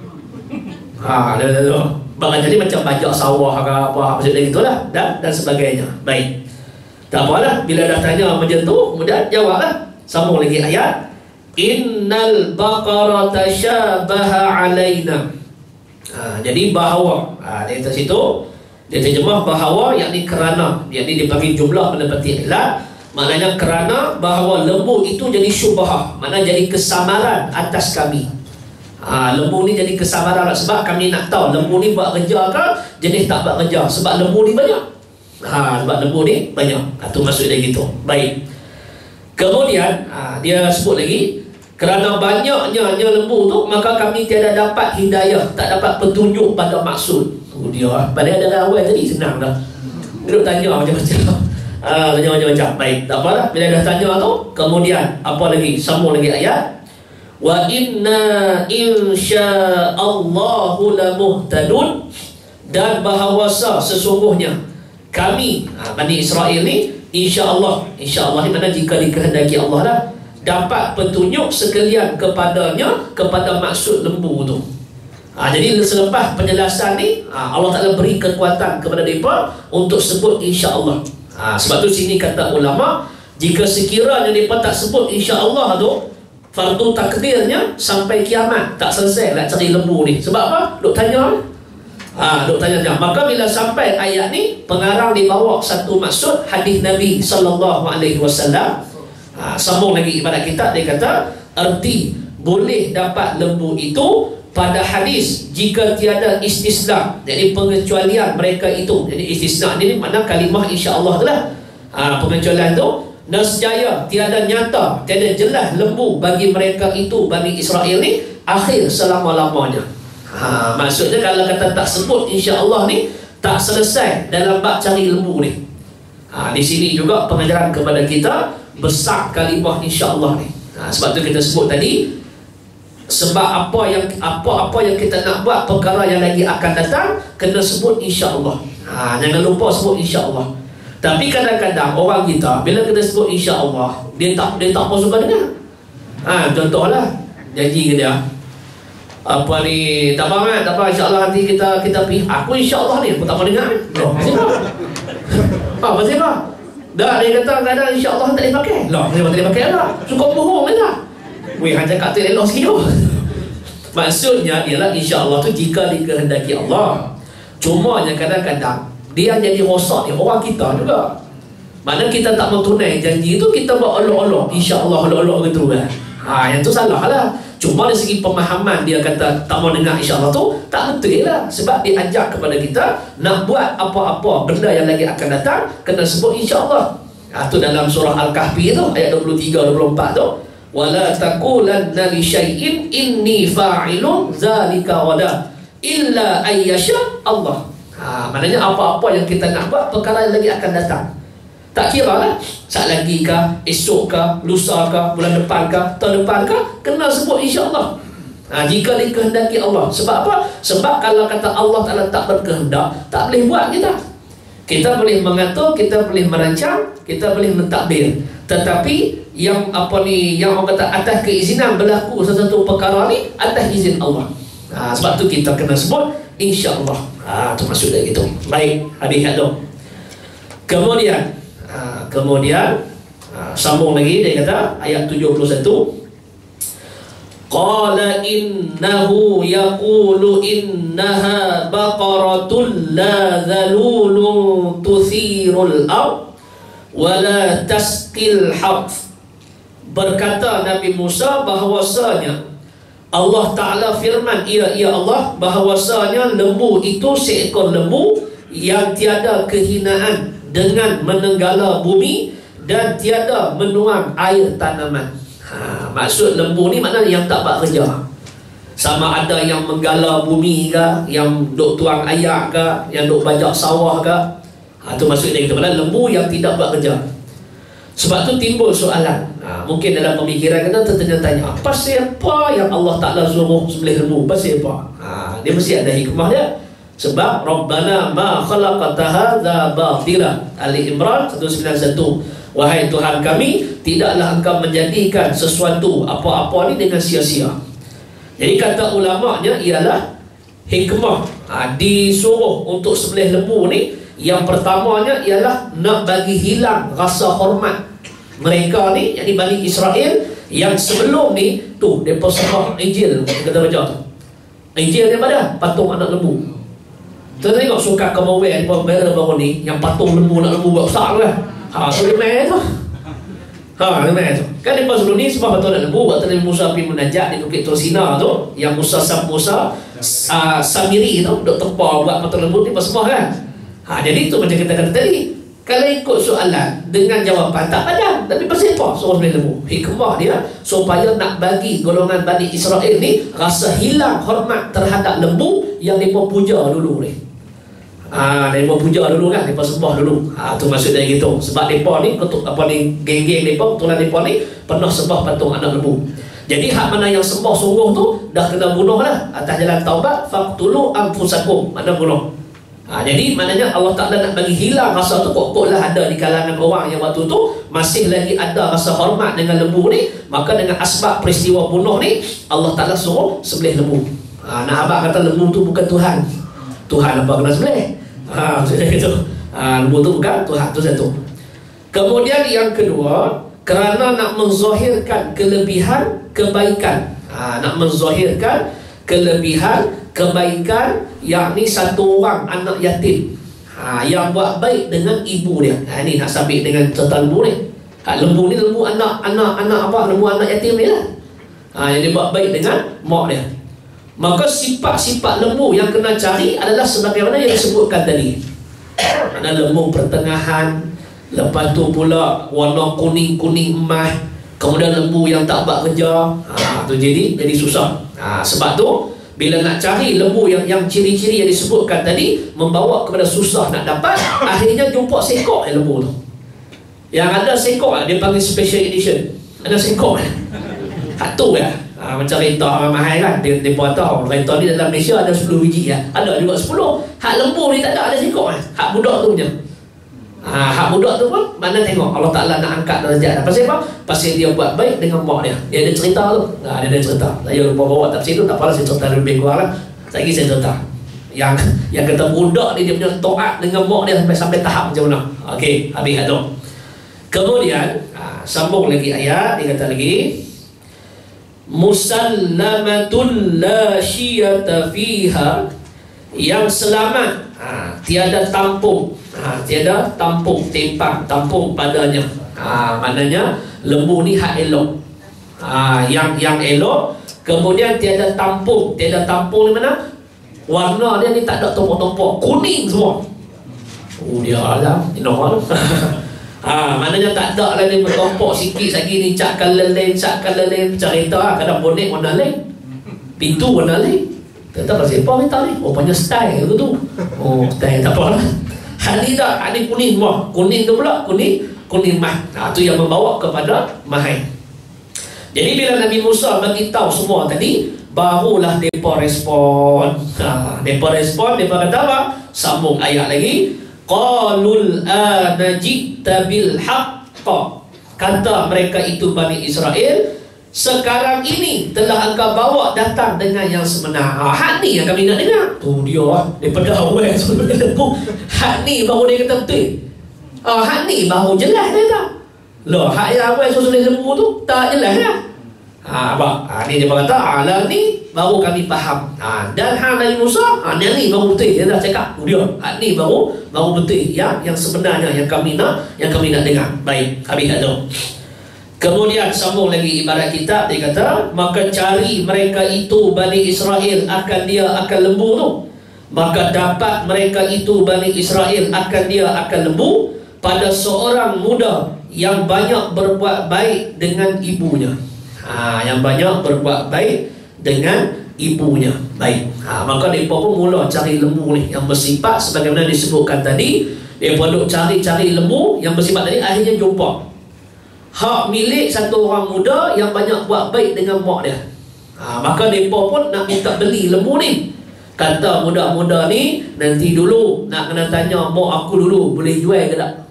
Ha, dah dah dah. Bahkan jadi macam bajak sawah ke apa, maksudnya gitulah dan dan sebagainya. Baik. Tak apalah, bila dah tanya macam tu, kemudian jawablah. Sambung lagi ayat. Innal baqara tashabaha alaina. Ha, jadi bahawa, ha, dari situ dia terjemah bahawa, yakni kerana, yakni dia bagi jumlah menepati ilat, maknanya kerana bahawa lembu itu jadi syubhah, maknanya jadi kesamaran atas kami. Ha, lembu ni jadi kesamaran sebab kami nak tahu lembu ni buat kerja ke jenis tak buat kerja, sebab lembu ni banyak. Ha, sebab lembu ni banyak. Itu ha, maksud dia gitu. Baik. Kemudian ha, dia sebut lagi, kerana banyaknya lembu tu, maka kami tiada dapat hidayah, tak dapat petunjuk pada maksud. Oh dia, pada ada awal tadi senang dah. Duduk tanya macam-macam. Ah, tanya macam-macam. Baik, tak apalah. Bila dah tanya tu, kemudian apa lagi? Sambung lagi ayat. Wa inna insya'allahu lamuhtadun, dan bahawasa sesungguhnya kami, ha, Bani Israel ni, insya-Allah, insya-Allah ni mana jika dikehendaki Allah lah, dapat petunjuk sekalian kepadanya, kepada maksud lembu tu. Ha, jadi selepas penjelasan ni, ha, Allah Ta'ala beri kekuatan kepada mereka untuk sebut insya-Allah. Ha, sebab tu sini kata ulama, jika sekiranya mereka tak sebut insya-Allah tu, fardu takdirnya sampai kiamat tak selesai nak cari lembu ni. Sebab apa? Duk tanya. Ha, duk tanya. Maka bila sampai ayat ni, pengarang dibawa satu maksud hadis Nabi sallallahu alaihi wasallam. Ha, sambung lagi ibarat kita, dia kata erti boleh dapat lembu itu pada hadis jika tiada istisna, jadi pengecualian mereka itu. Jadi istisna ni makna kalimah insya-Allah tu lah. Ha, pengecualian tu, nescaya tiada nyata, tiada jelas lembu bagi mereka itu, Bani Israel ni, akhir selama-lamanya. Ha, maksudnya kalau kata tak sebut insya-Allah ni, tak selesai dalam bab cari lembu ni. Ha, di sini juga pengajaran kepada kita besar kalimah insya-Allah ni. Ha, sebab tu kita sebut tadi, sebab apa yang apa-apa yang kita nak buat, perkara yang lagi akan datang, kena sebut insya-Allah. Ha, jangan lupa sebut insya-Allah. Tapi kadang-kadang orang kita bila kita sebut insya-Allah, dia tak dia tak apa suka dengar. Ha, contohlah janji ke dia, apa ni, tak apa kan, tak apa, insya-Allah nanti kita kita pergi. Aku insya-Allah ni, aku tak mau dengar. Loh, pasal apa? Ha, pasal apa? Dah dia kata kadang insya-Allah tak boleh pakai. Loh, dia tak boleh pakai lah. Suka bohong lah. Weh, hanya kat tu elok sikit tu. Maksudnya ialah insya-Allah tu jika dikehendaki Allah. Cuma yang kadang-kadang dia jadi rosak ni orang kita juga. Mana kita tak mau tunai janji tu, kita buat olok-olok, insya-Allah olok-olok gitu kan. Ha, yang tu salah lah. Cuma dari segi pemahaman dia kata tak mau dengar insya-Allah tu, tak betul lah. Sebab dia ajak kepada kita nak buat apa-apa benda yang lagi akan datang, kena sebut insya-Allah. Ha, tu dalam surah Al-Kahfi tu ayat dua puluh tiga dua puluh empat tu, wala taqulanna li syai'in inni fa'ilun zalika wada illa ayyasha Allah. Ha, maknanya apa-apa yang kita nak buat, perkara yang lagi akan datang, tak kira lah saat lagi kah, esok kah, lusa kah, bulan depan kah, tahun depan kah, kena sebut insya-Allah. Ha, jika dikehendaki Allah. Sebab apa? Sebab kalau kata Allah Ta'ala tak berkehendak, tak boleh buat kita. Kita boleh mengatur, kita boleh merancang, kita boleh mentadbir. Tetapi yang apa ni, yang orang kata atas keizinan berlaku sesuatu perkara ni atas izin Allah. Ha, sebab tu kita kena sebut insya-Allah. Ha, tu maksud dia gitu. Baik, hadis tu. Kemudian ha, kemudian ha, sambung lagi dia kata ayat tujuh puluh satu. Qala innahu yaqulu innaha baqaratun la dhalulun tuthirul ard wa la tasqil harth. Berkata Nabi Musa bahawasanya Allah Ta'ala firman, ya, ya Allah, bahawasanya lembu itu seekor lembu yang tiada kehinaan dengan menenggala bumi dan tiada menuang air tanaman. Ha, maksud lembu ni maknanya yang tak buat kerja. Sama ada yang menggala bumi ke, yang duk tuang air ke, yang duk bajak sawah ke. Ha, tu maksud dia, kita maknanya lembu yang tidak buat kerja. Sebab tu timbul soalan. Ha, mungkin dalam pemikiran kita tertanya-tanya, pasal apa yang Allah Ta'ala suruh sembelih lembu? Pasal apa? Ha, dia mesti ada hikmah dia. Sebab Rabbana ma khalaqta hadza batila. Ali Imran seratus sembilan puluh satu. Wahai Tuhan kami, tidaklah engkau menjadikan sesuatu apa-apa ni dengan sia-sia. Jadi kata ulama'nya ialah hikmah ha, disuruh untuk sembelih lembu ni, yang pertamanya ialah nak bagi hilang rasa hormat mereka ni, yakni Bani Israel yang sebelum ni tu depa sembah ijil, kata baca tu. Ijil daripada patung anak lembu. Kita tengok suka kemauan di Pembera baru ni, yang patung lembu, anak lembu buat besar kan. Ha, tu dia main tu. Ha, dia main tu. Kan di pas dulu ni sebab patung anak lembu, waktu Nabi Musa pergi menajak di Bukit Tursina tu, yang Musa Sam Musa uh, Samiri tu, duk tempah buat patung lembu ni pas semua kan. Ha, jadi tu macam kita kata tadi, kalau ikut soalan dengan jawapan tak padam, tapi pasal apa suruh sembelih lembu? Hikmah dia supaya nak bagi golongan Bani Israel ni rasa hilang hormat terhadap lembu yang mereka puja dulu ni. Ah, mereka puja dulu kan, mereka sembah dulu. Ah, tu maksud dia gitu. Sebab mereka ni, ketuk apa ni, geng-geng mereka, keturunan mereka ni pernah sembah patung anak lembu. Jadi hak mana yang sembah sungguh tu dah kena bunuh lah atas jalan taubat. Faqtulu anfusakum, mana bunuh. Ha, jadi maknanya Allah Ta'ala nak bagi hilang rasa tu. Kok-kok lah ada di kalangan orang yang waktu tu masih lagi ada rasa hormat dengan lembu ni, maka dengan asbab peristiwa bunuh ni Allah Ta'ala suruh sembelih lembu. Ha, nak abang kata lembu tu bukan Tuhan. Tuhan apa kena sembelih? Ha, macam itu. Ha, lembu tu bukan Tuhan, tu satu. Kemudian yang kedua, kerana nak menzahirkan kelebihan kebaikan. Ha, nak menzahirkan kelebihan kebaikan, yakni satu orang anak yatim ha, yang buat baik dengan ibu dia. Ha, ni nak sabit dengan cerita lembu ni. Ha, lembu ni lembu anak anak anak apa? Lembu anak yatim ni lah. Ha, yang dia buat baik dengan mak dia. Maka sifat-sifat lembu yang kena cari adalah sebagaimana yang disebutkan tadi. Ada lembu pertengahan, lepas tu pula warna kuning-kuning emas, kemudian lembu yang tak buat kerja. Ha, tu jadi jadi susah. Ha, sebab tu bila nak cari lembu yang yang ciri-ciri yang disebutkan tadi membawa kepada susah nak dapat, akhirnya jumpa sekok yang lembu tu. Yang ada sekok, dia panggil special edition. Ada sekok. Hak tu ya. Ha, macam renta mahal kan. Dia dia buat tahu renta ni dalam Malaysia ada sepuluh biji ya. Ada juga sepuluh. Hak lembu ni tak ada, ada sekok kan. Hak budak tu punya. Ha, hak budak tu pun mana tengok Allah Ta'ala nak angkat darjat. Pasal apa? Pasal dia buat baik dengan mak dia. Dia ada cerita tu. Ha, dia ada cerita. Saya lupa bawa tafsir tu, tak apalah, saya cerita lebih kurang lah. Lagi saya cerita. Yang yang kata budak ni dia punya taat dengan mak dia sampai sampai tahap macam mana. Okey, habis tu. Kemudian ha, sambung lagi ayat, dia kata lagi musallamatun la syiyata fiha, yang selamat, ha, tiada tampung, ha, tiada tampung, tempang, tampung padanya. Ha, maknanya lembu ni hak elok, ha, yang yang elok. Kemudian tiada tampung, tiada tampung di mana? Warna dia ni tak ada tompok-tompok, kuning semua. Oh dia alam, inoh. Ha, maknanya tak ada lah dia bertompok sikit lagi ni, cakkan leleng, cakkan leleng, cerita lah, kadang bonek warna lain, pintu warna lain. Tak tahu pasal apa minta ni. Rupanya style ke tu. Oh, style tak apa lah. Hal ni tak, hal ni kuning semua. Kuning tu pula, kuning kuning mah. Nah, tu yang membawa kepada mahai. Jadi bila Nabi Musa bagi tahu semua tadi, barulah mereka respon. Ha, mereka respon, mereka kata apa? Sambung ayat lagi. Qalul ana ji'ta bil haqqa. Kata mereka itu Bani Israel, sekarang ini telah engkau bawa datang dengan yang sebenar. Ha, hak ni yang kami nak dengar. Tu dia daripada awal sebelum lembu. Hak ni baru dia kata betul. Ha, hak ni baru jelas dia kata. Loh, hak yang awal sebelum lembu tu tak jelas lah. Ha, apa? Ha, ni dia berkata, ala ni baru kami faham. Ha, dan hak Nabi Musa, ha, yang ni baru betul. Dia dah cakap, tu dia. Hak ni baru baru betul ya, yang sebenarnya yang kami nak, yang kami nak dengar. Baik, habis dah tu. Kemudian sambung lagi ibarat kitab, dia kata, maka cari mereka itu Bani Israel akan dia akan lembu tu. Maka dapat mereka itu Bani Israel akan dia akan lembu pada seorang muda yang banyak berbuat baik dengan ibunya. Ha, yang banyak berbuat baik dengan ibunya. Baik. Ha, maka mereka pun mula cari lembu ni yang bersifat sebagaimana disebutkan tadi. Mereka duk cari-cari lembu yang bersifat tadi, akhirnya jumpa. Hak milik satu orang muda yang banyak buat baik dengan mak dia. Ha, maka mereka pun nak minta beli lembu ni. Kata muda-muda ni, nanti dulu nak kena tanya mak aku dulu, boleh jual ke tak?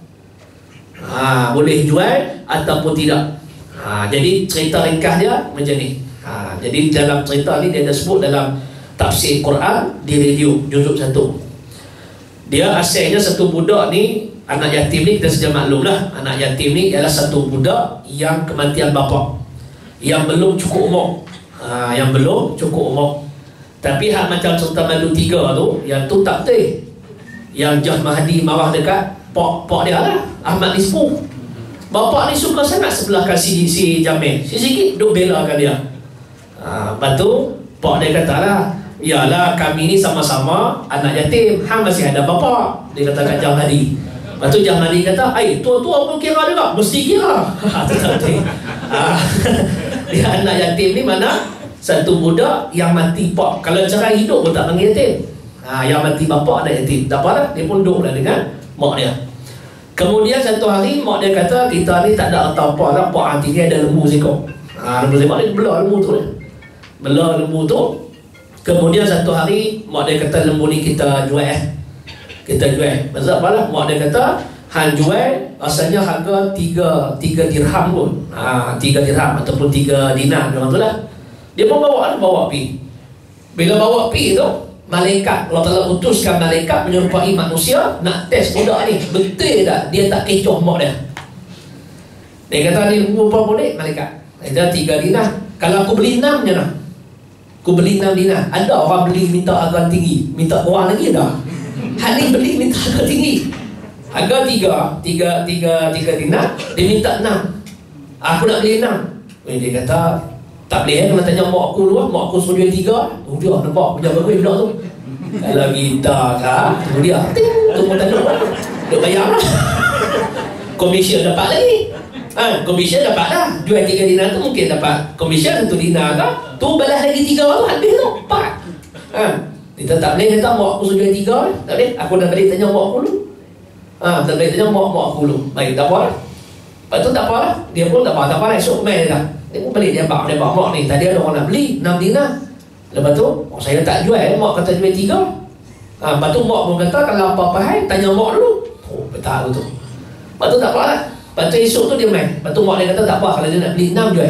Ha, boleh jual ataupun tidak. Ha, jadi cerita ringkas dia macam ni. Ha, jadi dalam cerita ni dia ada sebut dalam tafsir Quran di radio juzuk satu. Dia asalnya satu budak ni, anak yatim ni kita sedia maklum lah. Anak yatim ni ialah satu budak yang kematian bapa, yang belum cukup umur, ha, yang belum cukup umur. Tapi hak macam Sultan Madu tiga tu, yang tu tak betul. Yang Jah Mahdi marah dekat pok pok dia lah, Ahmad Nisfu. Bapak ni suka sangat sebelahkan si si Jamil. Sikit-sikit duk belakan dia. Ha, lepas tu pok dia kata lah, yalah kami ni sama-sama anak yatim, hang masih ada bapak. Dia kata kat Jah Mahdi. Lepas tu Jah Mahdi kata, "Ai, tua-tua pun kira juga, mesti kira." Ha, betul. Ha, dia anak yatim ni mana? Satu budak yang mati pak. Kalau cara hidup pun tak panggil yatim. Ha, yang mati bapak anak yatim. Tak apa lah, dia pun duduk lah dengan mak dia. Kemudian satu hari mak dia kata, "Kita ni tak ada harta apa lah, pak hati ni ada lembu seekor." Ha, lembu seekor ni belah lembu tu lah. Belah lembu tu. Kemudian satu hari mak dia kata, "Lembu ni kita jual eh. Kita jual." Maksud apa lah? Mak dia kata, "Han jual asalnya harga tiga tiga dirham pun." Ha, tiga dirham ataupun tiga dinar macam tu lah. Dia pun bawa bawa pi. Bila bawa pi tu, malaikat Allah Taala utuskan malaikat menyerupai manusia nak test budak ni betul tak dia tak kecoh mak dia. Dia kata, "Ni lembu berapa duit?" Malaikat. Dia tiga dinar. "Kalau aku beli enam je lah. Aku beli enam dinar." Ada orang beli minta harga tinggi, minta kurang lagi dah. Hal ni beli minta harga tinggi. Harga tiga, tiga, tiga, tiga dinar, dia minta enam. Aku nak beli enam. Dia kata, "Tak boleh eh, kena tanya mak aku dulu. Mak aku suruh jual tiga." Oh dia nampak punya bagus budak tu. Kalau kita kah, tu dia tunggu tanda dia bayar lah. Komisen dapat lagi. Ha, komisen dapat lah. Jual tiga dinar tu mungkin dapat komisen satu dinar kah. Tu balas lagi tiga tu habis tu empat. Ha, kita tak boleh kata mak aku suruh jual tiga. Tak boleh. Aku dah balik tanya mak aku dulu. Ha, tak boleh tanya mak mak aku dulu. Baik, tak apa lah. Lepas tu tak apa lah. Dia pun tak apa, tak apa lah. Esok main dah. Dia pun balik, dia bak, dia bak mak ni. Tadi ada orang nak beli enam dinar. Lepas tu, oh, saya tak jual, mak kata jual tiga. Ha, lepas tu mak pun kata, kalau apa-apa hai, tanya mak dulu. Oh, betul tu. Lepas tu tak apa lah. Lepas tu esok tu dia main. Lepas tu mak dia kata tak apa, kalau dia nak beli enam jual.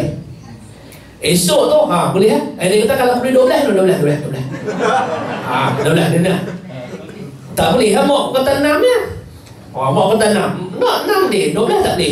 Esok tu, ha, boleh lah. Eh, dia kata kalau beli dua belas, dua belas, dua belas, dua belas. Ha, dua belas dia nak. Tak boleh lah, mak kata enam ya. Oh, mak kata enam. Nak enam dia, dua belas tak boleh.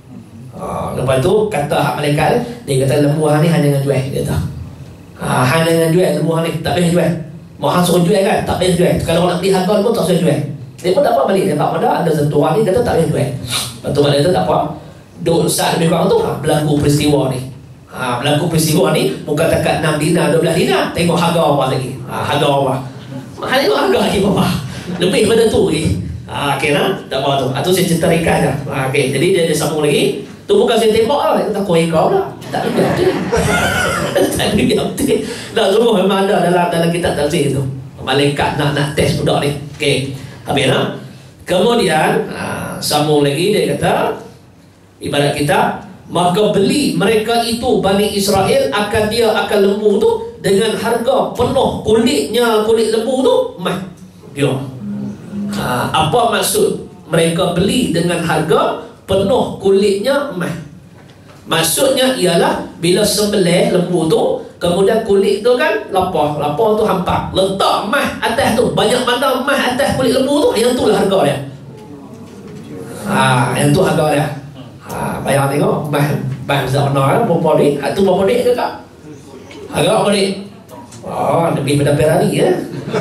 Ha, lepas tu kata hak malaikat dia kata lembu hang ni hanya dengan jual, dia kata. Ha, hang dengan jual lembu hang ni tak payah jual. Mak hang suruh jual kan, tak payah jual. Kalau nak beli harga pun tak usah jual. Dia pun tak apa balik, dia tak ada ada satu orang ni kata tak payah jual. Lepas tu mak dia kata tak apa. Duk saat lebih kurang tu ha, berlaku peristiwa ni. Ha, berlaku peristiwa ni bukan takat enam dinar, dua belas dinar, tengok harga apa lagi. Ha, harga apa? Hang tengok harga lagi apa? Lebih pada tu lagi. Ha, okey nah, tak apa tu. Atau saya cerita ringkas dah. Ha, okey, jadi dia, dia sambung lagi. Tu bukan saya tembak lah, dia kata kau kau lah. Tak ada betul. Tak ada betul. Dah semua memang ada dalam dalam kitab tafsir tu. Malaikat nak nak test budak ni. Okey. Habis lah. Kemudian ha, sambung lagi dia kata ibarat kita, maka beli mereka itu Bani Israel akan dia akan lembu tu dengan harga penuh kulitnya, kulit lembu tu mah. Dia. Ha, apa maksud mereka beli dengan harga penuh kulitnya emas? Maksudnya ialah bila sembelih lembu tu, kemudian kulit tu kan lapar, lapar tu hampak, letak emas atas tu, banyak mana emas atas kulit lembu tu, yang tu lah harga dia. Ha, yang tu harga dia. Ha, bayang tengok emas emas warna lah, berapa duit? Ha, tu berapa duit ke kak? Harga berapa duit? Oh, lebih pada Ferrari ya.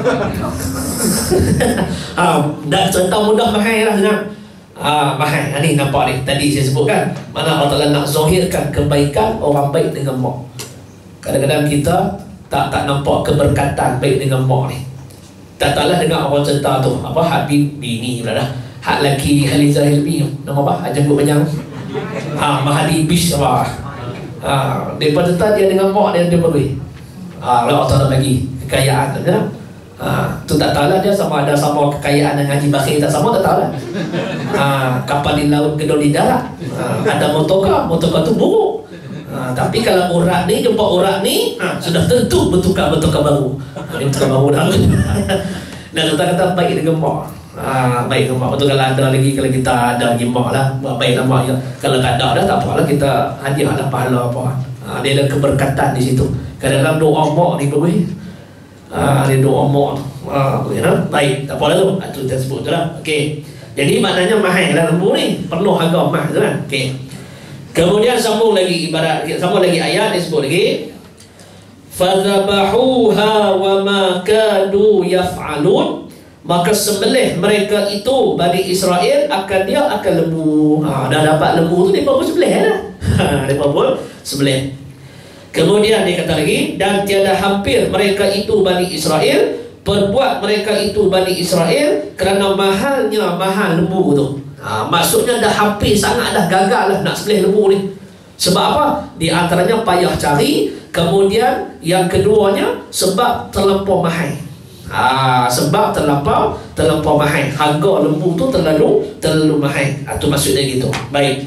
Ha, dah contoh mudah mahal lah senang. Ah, mahal. Ini nampak ni. Tadi saya sebutkan mana Allah Ta'ala nak zahirkan kebaikan orang baik dengan mak. Kadang-kadang kita tak tak nampak keberkatan baik dengan mak ni. Tak taklah dengar orang cerita tu. Apa Habib bini pula dah. Hak laki Khalizah Hilmi. Nama apa? Ajang Guk Banyang. Ha, Mahadi Bish apa. Ha, depa cerita dia dengan mak dia dia berduit. Ha, Allah Ta'ala bagi kekayaan kan. Ha, tu tak tahu lah dia sama ada sama kekayaan dengan Haji Bakhir tak sama, tak tahu lah. Ha, kapal di laut, gedung di darat. Ha, ada motorkar, motorkar tu buruk. Ha, tapi kalau urat ni, jumpa urat ni, ha, sudah tentu bertukar-bertukar baru. Ha, dia bertukar baru dah. Dan kata-kata baik dengan mak. Ha, baik dengan mak. Betul kalau ada lagi, kalau kita ada lagi mak lah, baik dengan mak. Ya. Kalau tak ada dah, tak apa lah, kita hadiah lah pahala apa. Ha, dia ada keberkatan di situ. Kadang-kadang doa mak ni bagus. Ah, dia doa mak tu. Ah, ya, baik, tak apa lah tu. Ah, tu kita sebut tu lah. Okey. Jadi maknanya mahal lah lembu ni, penuh harga emas tu kan. Okey. Kemudian sambung lagi ibarat, sambung lagi ayat dia sebut lagi. fadzabahuha wa ma kadu yaf'alun, maka sembelih mereka itu Bani Israel akan dia akan lembu. Ha, dah dapat lembu tu dia pun sembelih dah. Ha, dia pun sembelih. Kemudian dia kata lagi, dan tiada hampir mereka itu Bani Israel, perbuat mereka itu Bani Israel kerana mahalnya mahal lembu tu. Ha, maksudnya dah hampir sangat dah gagal lah nak sembelih lembu ni. Sebab apa? Di antaranya payah cari, kemudian yang keduanya sebab terlampau mahal. Ha, sebab terlampau terlampau mahal. Harga lembu tu terlalu terlalu mahal. Ha, tu maksudnya gitu. Baik.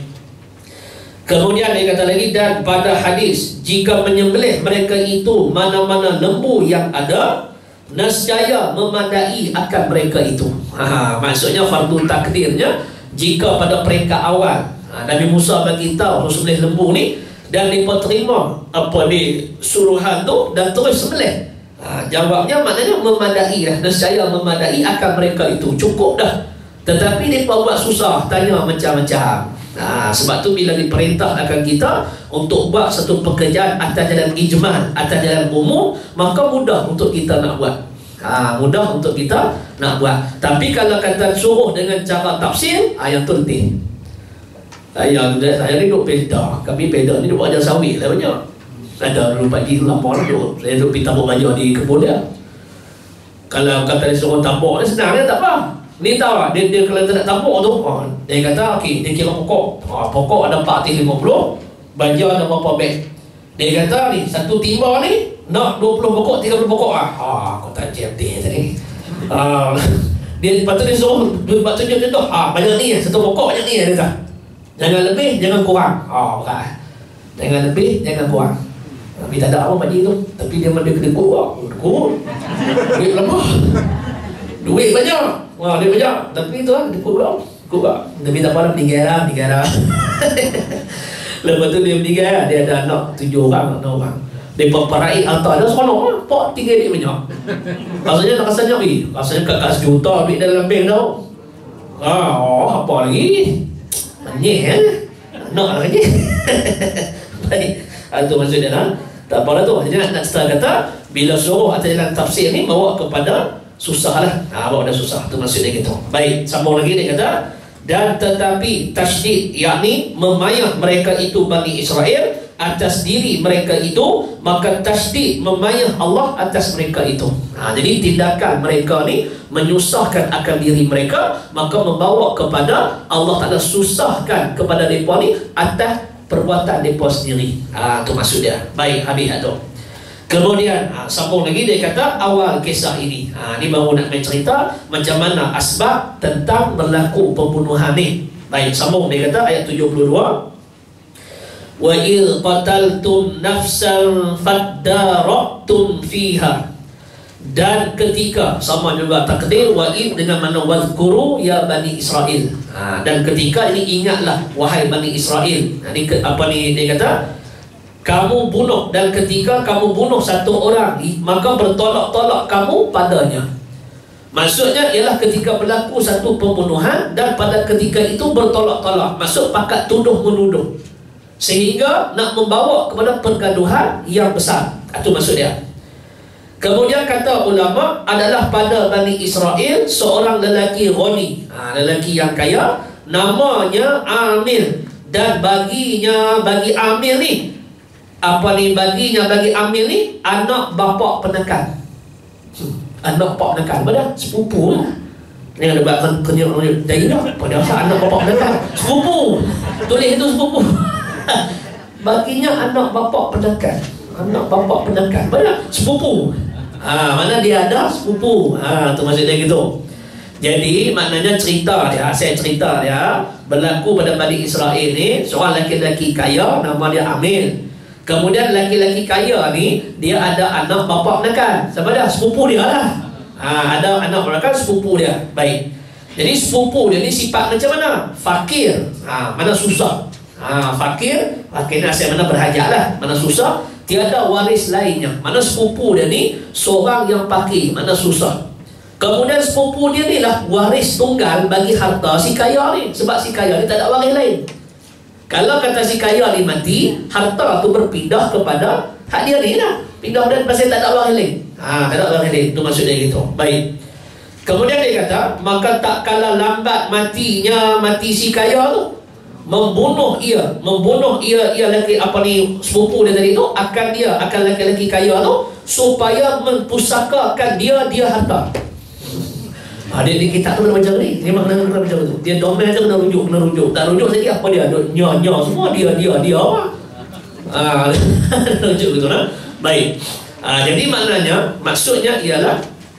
Kemudian dia kata lagi, dan pada hadis, jika menyembelih mereka itu mana-mana lembu yang ada, nescaya memadai akan mereka itu. Ha, maksudnya fardu takdirnya, jika pada peringkat awal ha, Nabi Musa bagi tahu untuk sembelih lembu ni, dan mereka terima apa ni suruhan tu dan terus sembelih. Ha, jawabnya maknanya memadai lah, nescaya memadai akan mereka itu, cukup dah. Tetapi mereka buat susah, tanya macam-macam. Ha, sebab tu bila diperintah akan kita untuk buat satu pekerjaan atas jalan ijmal, atas jalan umum, maka mudah untuk kita nak buat. Ha, mudah untuk kita nak buat. Tapi kalau kata suruh dengan cara tafsir, ha, yang tu letih. Saya saya ni duduk peda, kami peda ni duduk ajar sawit lah banyak. Ada dulu pagi lapor duduk, saya duduk pergi tabur baju di kebun dia. Kalau kata dia suruh tabur, dia senang dia tak apa. Ni tahu tak, dia, dia kalau tak nak tabur tu, oh, dia kata okey, dia kira pokok. Oh, pokok ada empat ratus lima puluh, baja ada berapa beg. Dia kata ni, satu timba ni nak dua puluh pokok, tiga puluh pokok ah. Ha, aku tak jam dia tadi. Ah, dia lepas tu dia suruh buat tunjuk contoh. Ah, banyak ni, satu pokok banyak ni dia kata. Jangan lebih, jangan kurang. Ah, berat. Jangan lebih, jangan kurang. Tapi tak ada apa pagi tu, tapi dia mana kena kurang. Kurang. Duit lemah. Duit banyak. Wah, dia banyak. Tapi tu lah, dia kurang. Kurang. Tapi tak apa lah, meninggal lah, meninggal lah. Lepas tu dia meninggal, dia ada anak tujuh orang, enam orang. Dia perai harta dia seronok lah. Pak tiga dia banyak. Rasanya tak rasanya lagi. Rasanya kakak sejuta duit dalam bank tau. Ah, oh, apa lagi? Banyak kan? Nak lagi. Baik. Itu maksudnya lah. Tak apalah tu. Jadi nak, nak setelah kata, bila suruh atas jalan tafsir ni bawa kepada susah lah. Ha, bawa dah susah. Itu maksudnya gitu. Baik. Sambung lagi dia kata, dan tetapi tasydid, yakni memayah mereka itu Bani Israel atas diri mereka itu, maka tasydid memayah Allah atas mereka itu. Ha, jadi tindakan mereka ni menyusahkan akan diri mereka, maka membawa kepada Allah Ta'ala susahkan kepada mereka ni atas perbuatan mereka sendiri. Ha, itu maksud dia. Baik, habis tu. Kemudian ha, sambung lagi dia kata awal kisah ini. Ha, ni baru nak main cerita macam mana asbab tentang berlaku pembunuhan ni. Baik, sambung dia kata ayat tujuh puluh dua. Wa il qataltum nafsan faddaratum fiha. Dan ketika, sama juga takdir wa il dengan mana wadhkuru ya Bani Israel. Ha, dan ketika ini ingatlah wahai Bani Israel. Ha, ni ke, apa ni dia kata? Kamu bunuh, dan ketika kamu bunuh satu orang, maka bertolak-tolak kamu padanya. Maksudnya ialah ketika berlaku satu pembunuhan, dan pada ketika itu bertolak-tolak. Maksud pakat tuduh-menuduh, sehingga nak membawa kepada pergaduhan yang besar. Itu maksud dia. Kemudian kata ulama, adalah pada Bani Israel seorang lelaki ghani, ha, lelaki yang kaya, namanya Amir. Dan baginya, bagi Amir ni, apa ni baginya bagi Amir ni, anak bapa penekan. hmm. Anak bapa penekan, pada sepupu lah. Ni ada buat kerja dari dah. Pada asal anak bapa penekan, sepupu. Tulis itu sepupu. Baginya anak bapa penekan, anak bapa penekan, pada sepupu. Ha, mana dia ada sepupu. Ha, tu maksud dia gitu. Jadi maknanya cerita dia, saya cerita dia berlaku pada Bani Israel ni, seorang lelaki kaya nama dia Amir. Kemudian lelaki-lelaki kaya ni, dia ada anak bapa penekan. Siapa dia? Sepupu dia lah. Ha, ada anak penekan, sepupu dia. Baik. Jadi sepupu dia ni sifat macam mana? Fakir. Ha, mana susah. Ha, fakir, fakir ni asal mana berhajat lah, mana susah. Tiada waris lainnya. Mana sepupu dia ni seorang yang fakir, mana susah. Kemudian sepupu dia ni lah waris tunggal bagi harta si kaya ni. Sebab si kaya ni tak ada waris lain. Kalau kata si kaya ni mati, harta tu berpindah kepada hak dia ni lah. Pindah dan pasal tak ada orang lain. Ha, tak ada orang lain. Itu maksudnya gitu. Baik. Kemudian dia kata, maka tak kala lambat matinya mati si kaya tu, membunuh ia, membunuh ia ia lelaki apa ni sepupu dia tadi tu, akan dia akan lelaki-lelaki kaya tu, supaya mempusakakan dia dia harta. Ha, dia di kitab tu macam ni. Dia makna macam tu. Dia domain tu kena rujuk, kena rujuk. Tak rujuk saja apa dia? Nyo-nyo semua dia dia dia apa? Ah, rujuk gitu nah. Baik. Ah, jadi maknanya, maksudnya ialah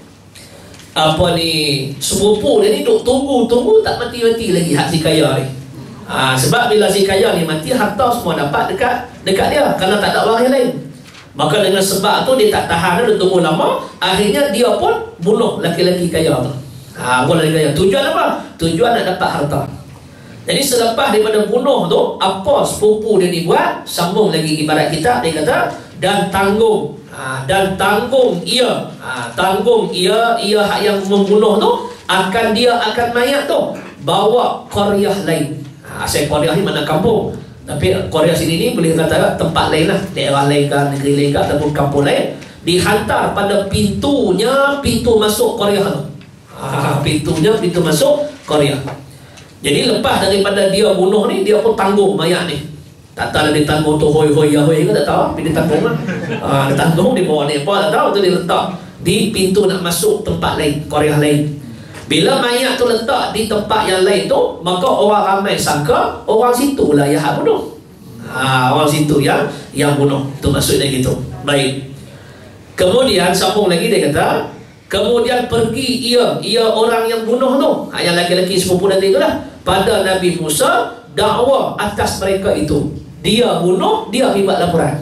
apa ni, sepupu dia ni duk tunggu-tunggu tak mati-mati lagi hak si kaya ni. Ah, sebab bila si kaya ni mati, harta semua dapat dekat dekat dia, kerana tak ada orang yang lain. Maka dengan sebab tu dia tak tahan, dia tunggu lama, akhirnya dia pun bunuh laki-laki kaya tu. Ah, bunuh laki kaya. Tujuan apa? Tujuan nak dapat harta. Jadi selepas daripada bunuh tu, apa sepupu dia ni buat? Sambung lagi ibarat kita, dia kata, dan tanggung, ha, dan tanggung ia, ha, tanggung ia, ia hak yang membunuh tu, akan dia akan mayat tu bawa qaryah lain. Ha, saya qaryah ni mana kampung, tapi qaryah sini ni boleh kata tempat lain lah, daerah lain kan, negeri lain kan, ataupun kampung lain, dihantar pada pintunya, pintu masuk qaryah tu. Ha, pintunya, pintu masuk qaryah. Jadi lepas daripada dia bunuh ni, dia pun tanggung mayat ni. Tak tahu dia tanggung tu hoi hoi ya hoi ke, tak tahu, tapi dia tanggung lah. Ha, dia tanggung, dia bawa ni apa, tak tahu, tu dia letak di pintu nak masuk tempat lain, qaryah lain. Bila mayat tu letak di tempat yang lain tu, maka orang ramai sangka orang situ lah yang hak bunuh. Ha, orang situ yang yang bunuh. Tu maksudnya gitu. Baik. Kemudian sambung lagi dia kata, kemudian pergi ia, ia orang yang bunuh tu, ha, yang laki-laki sepupu nanti tu lah, pada Nabi Musa, dakwa atas mereka itu. Dia bunuh, dia buat laporan.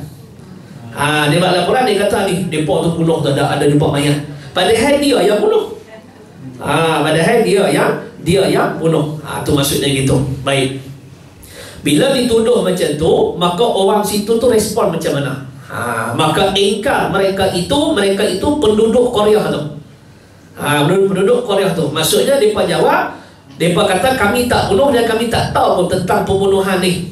Ha, dia buat laporan, dia kata ni, mereka tu bunuh tu, ada, ada jumpa mayat. Padahal dia yang bunuh. Ha, padahal dia yang dia yang bunuh. Ha, tu maksudnya gitu. Baik. Bila dituduh macam tu, maka orang situ tu respon macam mana? Ha, maka ingkar mereka itu, mereka itu penduduk qaryah tu. Ha, penduduk qaryah tu. Maksudnya mereka jawab, mereka kata kami tak bunuh dan kami tak tahu pun tentang pembunuhan ni.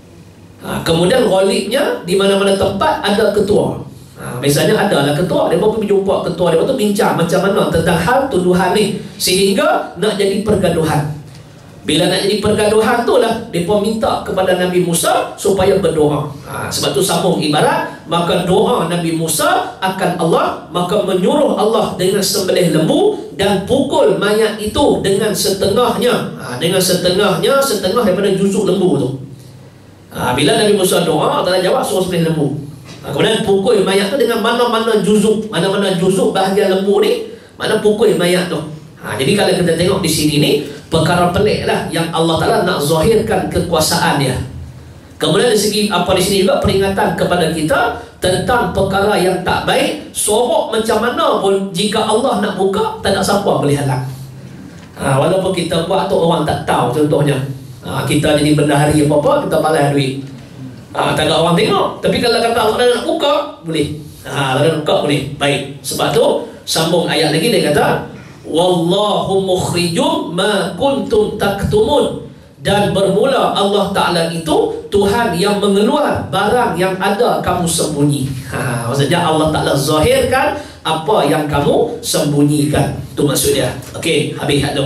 Ha, kemudian ghalibnya di mana-mana tempat ada ketua. Ha, misalnya adalah ketua, dia pun pergi jumpa ketua, dia pun tu bincang macam mana tentang hal tuduhan ni, sehingga nak jadi pergaduhan. Bila nak jadi pergaduhan tu lah, dia pun minta kepada Nabi Musa supaya berdoa. Ha, sebab tu sambung ibarat, maka doa Nabi Musa akan Allah, maka menyuruh Allah dengan sembelih lembu dan pukul mayat itu dengan setengahnya. Ha, dengan setengahnya, setengah daripada juzuk lembu tu. Ha, bila Nabi Musa doa, Allah jawab suruh sembelih lembu. Ha, kemudian pukul mayat tu dengan mana-mana juzuk, mana-mana juzuk bahagian lembu ni, mana pukul mayat tu. Ha, jadi kalau kita tengok di sini ni, perkara pelik lah yang Allah Ta'ala nak zahirkan kekuasaan dia. Kemudian dari segi apa di sini juga peringatan kepada kita tentang perkara yang tak baik. Sorok macam mana pun, jika Allah nak buka, tak ada siapa boleh halang. Ha, walaupun kita buat tu orang tak tahu. Contohnya, ha, kita jadi bendahari apa-apa, kita balas duit. Ha, tak ada orang tengok. Tapi kalau kata Allah nak buka, boleh. Ha, kalau nak buka, boleh. Baik. Sebab tu sambung ayat lagi, dia kata, wallahu mukhrijum ma kuntum taktumun, dan bermula Allah Ta'ala itu Tuhan yang mengeluar barang yang ada kamu sembunyi. Ha, maksudnya Allah Ta'ala zahirkan apa yang kamu sembunyikan. Itu maksudnya. Okey, habis tu.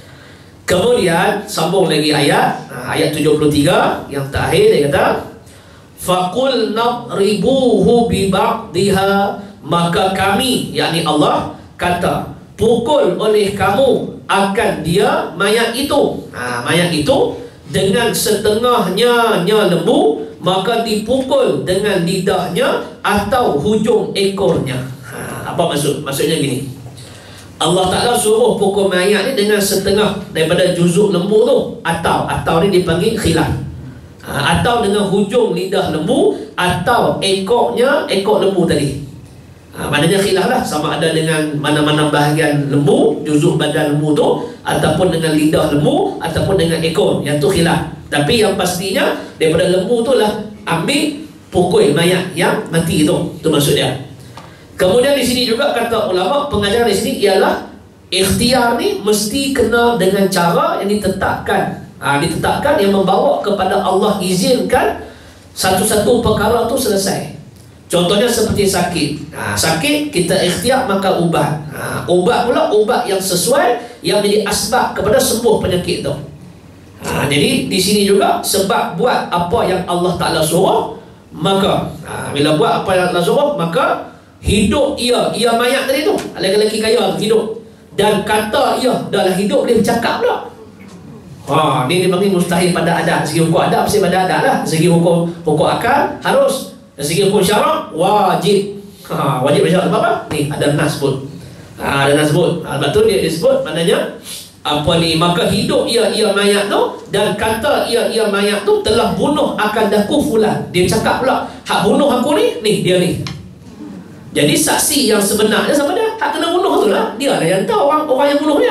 Kemudian sambung lagi ayat, ha, ayat tujuh puluh tiga yang terakhir, dia kata, faqul nadribuhu bi ba'dihha, maka kami, yakni Allah kata, pukul oleh kamu akan dia mayat itu. Ha, mayat itu dengan setengahnya nya lembu, maka dipukul dengan lidahnya atau hujung ekornya. Ha, apa maksud? Maksudnya gini, Allah Ta'ala suruh pukul mayat ni dengan setengah daripada juzuk lembu tu, atau atau ni dipanggil khilaf. Ha, atau dengan hujung lidah lembu, atau ekornya, ekor lembu tadi. Ha, maknanya khilaf lah, sama ada dengan mana-mana bahagian lembu, juzuk badan lembu tu, ataupun dengan lidah lembu, ataupun dengan ekor. Yang tu khilaf. Tapi yang pastinya daripada lembu tu lah ambil pukul mayat yang mati tu. Itu maksud dia. Kemudian di sini juga kata ulama, pengajaran di sini ialah ikhtiar ni mesti kena dengan cara yang ditetapkan. Ha, ditetapkan yang membawa kepada Allah izinkan satu-satu perkara tu selesai. Contohnya seperti sakit. Ha, sakit kita ikhtiar maka ubat. Ha, ubat pula ubat yang sesuai, yang menjadi asbab kepada sembuh penyakit tu. Ha, jadi di sini juga sebab buat apa yang Allah Taala suruh, maka ha, bila buat apa yang Allah suruh, maka hidup ia, ia mayat tadi tu, lelaki kaya hidup, dan kata ia dalam hidup dia bercakap pula. Ha, ni dipanggil mustahil pada adat. Segi hukum adat mesti pada adat lah. Segi hukum hukum akal harus. Dari segi hukum syarak wajib. Ha, wajib bersyarat sebab apa? Ni ada nas sebut. Ha, ada nas sebut. Ha, sebab tu dia disebut maknanya apa ni, maka hidup ia ia mayat tu, dan kata ia ia mayat tu telah bunuh akan daku fulan. Dia cakap pula, hak bunuh aku ni, ni dia ni. Jadi saksi yang sebenarnya siapa dia? Hak kena bunuh tu lah. Dia lah yang tahu orang orang yang bunuh dia.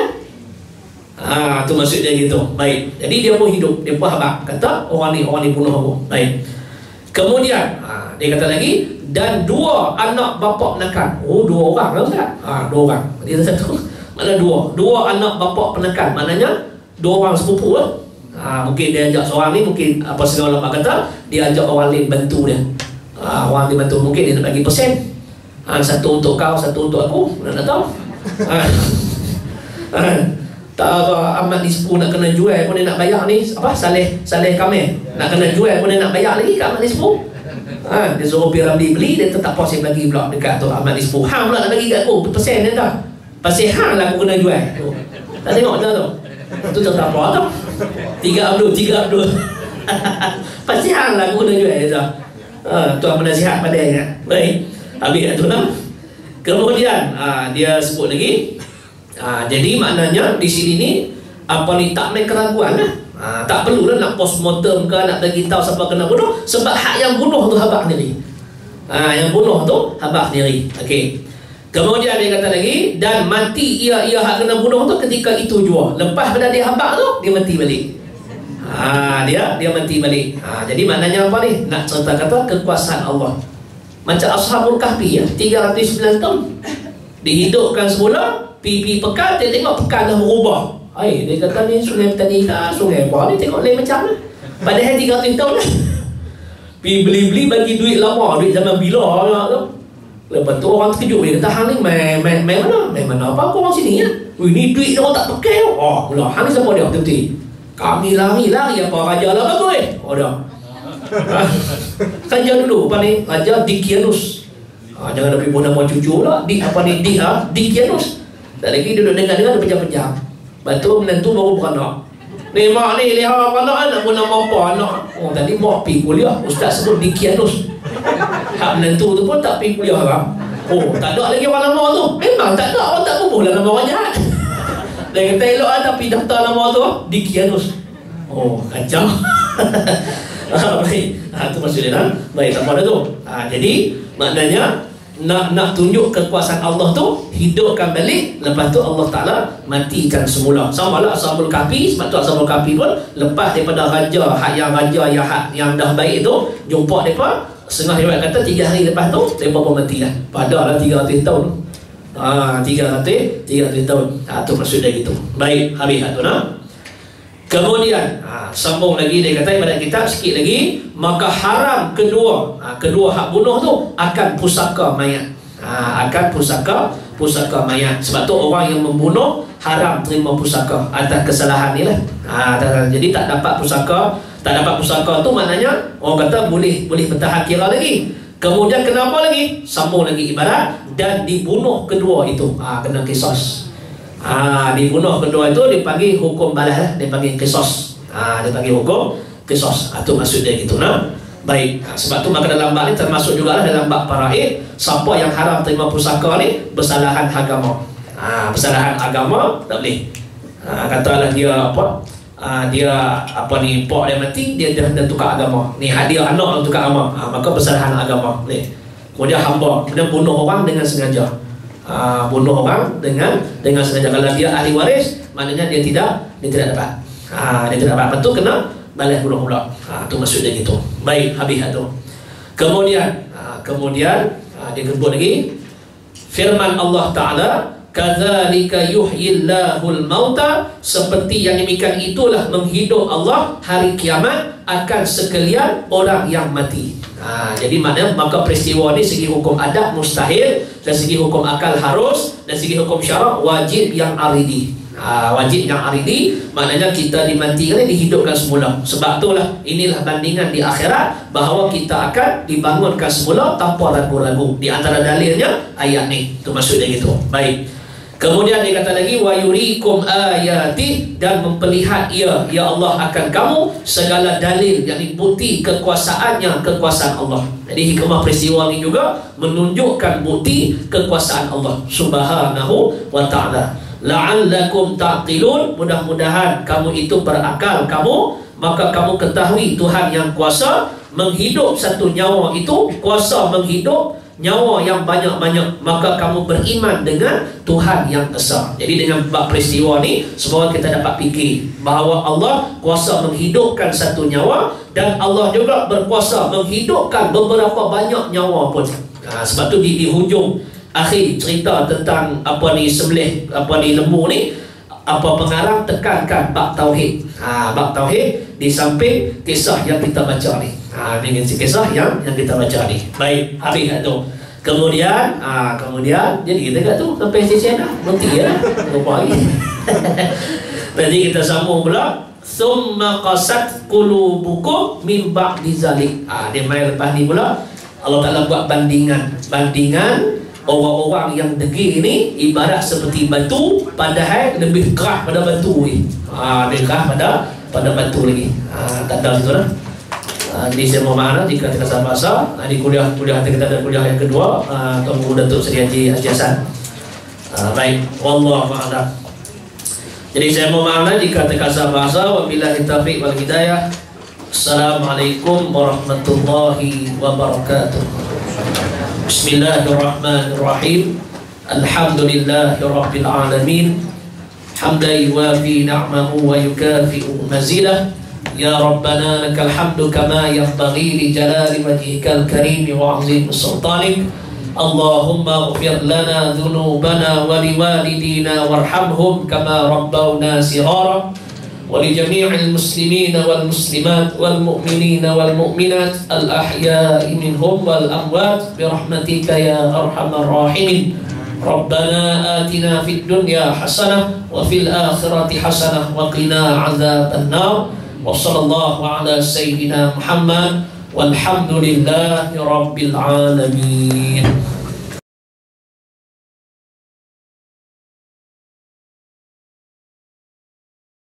Ah, tu maksud dia gitu. Baik. Jadi dia pun hidup, dia pun habaq. Kata orang ni orang ni bunuh aku. Baik. Kemudian ha, dia kata lagi, dan dua anak bapa penekan. Oh, dua orang lah Ustaz. Ha, dua orang. Dia satu. Mana dua? Dua anak bapa penekan. Maknanya dua orang sepupu lah. Ha, mungkin dia ajak seorang ni, mungkin apa segala ulama kata, dia ajak orang lain bantu dia. Ha, orang lain bantu, mungkin dia nak bagi persen. Ha, satu untuk kau, satu untuk aku. Mana nak tahu? Ha. Ha. Tak apa, amat ni sepupu nak kena jual pun dia nak bayar ni apa, Saleh Saleh Kamil nak kena jual pun dia nak bayar lagi kat amat ni sepupu. Ha, dia suruh pergi Ramli beli, dia tetap posip lagi pula dekat tu amat ni sepupu. Hang pula nak bagi kat aku persen dia tak. Pasal hang lah aku kena jual. Tu. Tak tengok dah tu. Tu tak apa tau. Tiga Abdul, tiga Abdul. Pasal hang lah aku kena jual dia tu. Ha, tuan penasihat pada ingat. Baik. Habis tu lah. Kemudian ha, dia sebut lagi. Ha, jadi maknanya di sini ni apa ni, tak main keraguan lah. Ha, tak perlu lah nak postmortem ke, nak bagi tahu siapa kena bunuh, sebab hak yang bunuh tu habaq sendiri. Ha, yang bunuh tu habaq sendiri. Okey. Kemudian dia kata lagi, dan mati ia ia hak kena bunuh tu ketika itu jua. Lepas pada dia habaq tu, dia mati balik. Ha, dia dia mati balik. Ha, jadi maknanya apa ni? Nak cerita kata kekuasaan Allah. Macam Ashabul Kahfi ya, tiga ratus sembilan tahun dihidupkan semula. Pipi pekan, dia tengok pekan dah berubah. Hai, dia kata ni sungai petani kah, sungai apa ni, tengok lain macam lah. Padahal tiga ratus tahun dah. Pergi beli-beli bagi duit lama, duit zaman bila lah tu. Lepas tu orang terkejut, dia kata hang ni main, main, main mana? Main mana apa, aku orang sini ya. Wih, ni duit dia orang tak pakai. Oh, mula hang ni siapa dia? Betul-betul. Kami lari-lari apa raja lah bagus eh. Oh dah. Raja dulu apa ni? Raja Dikianus. Ha, jangan nak pergi nama cucu lah. Di apa ni? Di ha? Dikianus. Tak lagi duduk dengar-dengar, dia pejam-pejam. Lepas tu menantu baru beranak. Ni mak ni lihat beranak, nak pun nama apa anak. Oh tadi mak pergi kuliah, ustaz sebut Dikianus. Hak menantu tu pun tak pergi kuliah lah. Oh tak ada lagi orang nama tu. Memang tak ada, orang tak kumpul lah nama orang jahat. Dia kata elok lah, tapi daftar nama tu Dikianus. Oh kacau. Ha, baik. Ha, tu maksudnya lah. Baik, tak apa dah tu. Ha, jadi maknanya nak nak tunjuk kekuasaan Allah tu, hidupkan balik, lepas tu Allah Ta'ala matikan semula. Sama lah Ashabul Kahfi. Sebab tu Ashabul Kahfi pun lepas daripada raja, hak yang raja yang hak yang dah baik tu jumpa mereka, setengah riwayat kata tiga hari lepas tu mereka pun mati lah. Padahal tiga ratus tahun. Ha, tiga ratus tahun. Ha, tu maksud dia gitu. Baik, habis tu nah. Kemudian ha, sambung lagi, dia kata pada kitab sikit lagi, maka haram kedua ha, kedua hak bunuh tu akan pusaka mayat. Ha, akan pusaka pusaka mayat. Sebab tu orang yang membunuh haram terima pusaka atas kesalahan ni lah. Ha, jadi tak dapat pusaka, tak dapat pusaka tu maknanya orang kata boleh boleh bertahan kira lagi. Kemudian kenapa lagi? Sambung lagi ibarat, dan dibunuh kedua itu ha, kena kisos. Ah, dibunuh kedua itu dipanggil hukum balas lah, dipanggil kisos. Ah, dipanggil hukum kisos. Ah, itu maksud dia gitu nah. Baik. Ah, sebab tu maka dalam bab ni termasuk jugalah dalam bab faraid, siapa yang haram terima pusaka ni bersalahan agama. Ah, bersalahan agama tak boleh. Ah, katalah dia apa? Ah, dia apa ni, pak dia mati, dia dah, dah tukar agama. Ni dia anak tukar agama. Ah, maka bersalahan agama ni. Kemudian hamba, kemudian bunuh orang dengan sengaja. Uh, bunuh orang dengan dengan sengaja. Kalau dia ahli waris, maknanya dia tidak dia tidak dapat. Ha, dia tidak dapat. Lepas tu kena balas bunuh pula. Ha, tu maksud dia gitu. Baik, habis tu. Kemudian, ha, kemudian ha, dia sebut lagi firman Allah Taala, Kadzalika yuhyillahul mauta, seperti yang demikian itulah menghidup Allah hari kiamat akan sekalian orang yang mati. Ha, jadi maknanya maka peristiwa ni segi hukum adat mustahil, dan segi hukum akal harus, dan segi hukum syarak wajib yang aridi. Ha, wajib yang aridi maknanya kita dimatikan, dihidupkan semula. Sebab itulah inilah bandingan di akhirat, bahawa kita akan dibangunkan semula tanpa ragu-ragu. Di antara dalilnya ayat ni, itu maksudnya gitu. Baik. Kemudian dia kata lagi, wa yurikum ayati, dan memperlihat ia, ya Allah, akan kamu segala dalil, yakni bukti kekuasaannya, kekuasaan Allah. Jadi hikmah peristiwa ini juga menunjukkan bukti kekuasaan Allah Subhanahu wa ta'ala. La'allakum ta'qilun, mudah-mudahan kamu itu berakal kamu, maka kamu ketahui Tuhan yang kuasa menghidup satu nyawa itu, kuasa menghidup nyawa yang banyak-banyak, maka kamu beriman dengan Tuhan yang esa. Jadi dengan bab peristiwa ni, semoga kita dapat fikir bahawa Allah kuasa menghidupkan satu nyawa, dan Allah juga berkuasa menghidupkan beberapa banyak nyawa pun. Ha, sebab tu di, di hujung akhir cerita tentang apa ni sembelih, apa ni lembu ni, apa pengarang tekankan bab tauhid. Ha, bab tauhid di samping kisah yang kita baca ni. Ha, ini kisah yang yang kita baca ni. Baik, habis tu. Kemudian, ah kemudian jadi kita kat tu sampai stesen dah, berhenti ya. Lupa lagi. Nanti kita sambung pula. Summa qasat qulubukum min ba'di zalik. Ah dia mai lepas ni pula Allah Taala buat bandingan. Bandingan orang-orang yang degil ini ibarat seperti batu, padahal lebih keras pada batu ni. Ah dia keras pada pada batu lagi. Ah tak ada tu dah. Uh, jadi saya mohon maaf jika kita salah bahasa. Uh, di kuliah kuliah kita ada kuliah yang kedua, uh, Tuan Datuk Seri Haji Haji Hasan. Uh, baik, wallahu a'lam. Jadi saya mohon maaf jika terkasar bahasa. Wabillahi taufiq wal hidayah. Assalamualaikum warahmatullahi wabarakatuh. Bismillahirrahmanirrahim. Alhamdulillahirabbil alamin. Hamdan yuwafi ni'amahu wa yukafi'u mazidah. Ya Rabbana lakal hamdu kama yanbaghi li jalali wajhikal karim wa 'azimi sultanik. Allahumma ighfir lana dhunubana wa liwalidina warhamhum kama rabbawna sighara, wa li jami'il muslimina wal muslimat wal mu'minina wal mu'minat al ahya'i minhum wal amwat bi rahmatika ya arhamar rahimin. Rabbana atina fid dunya hasanah wa fil akhirati hasanah wa qina 'adzaban nar. وصلى الله على سيدنا محمد والحمد لله رب العالمين.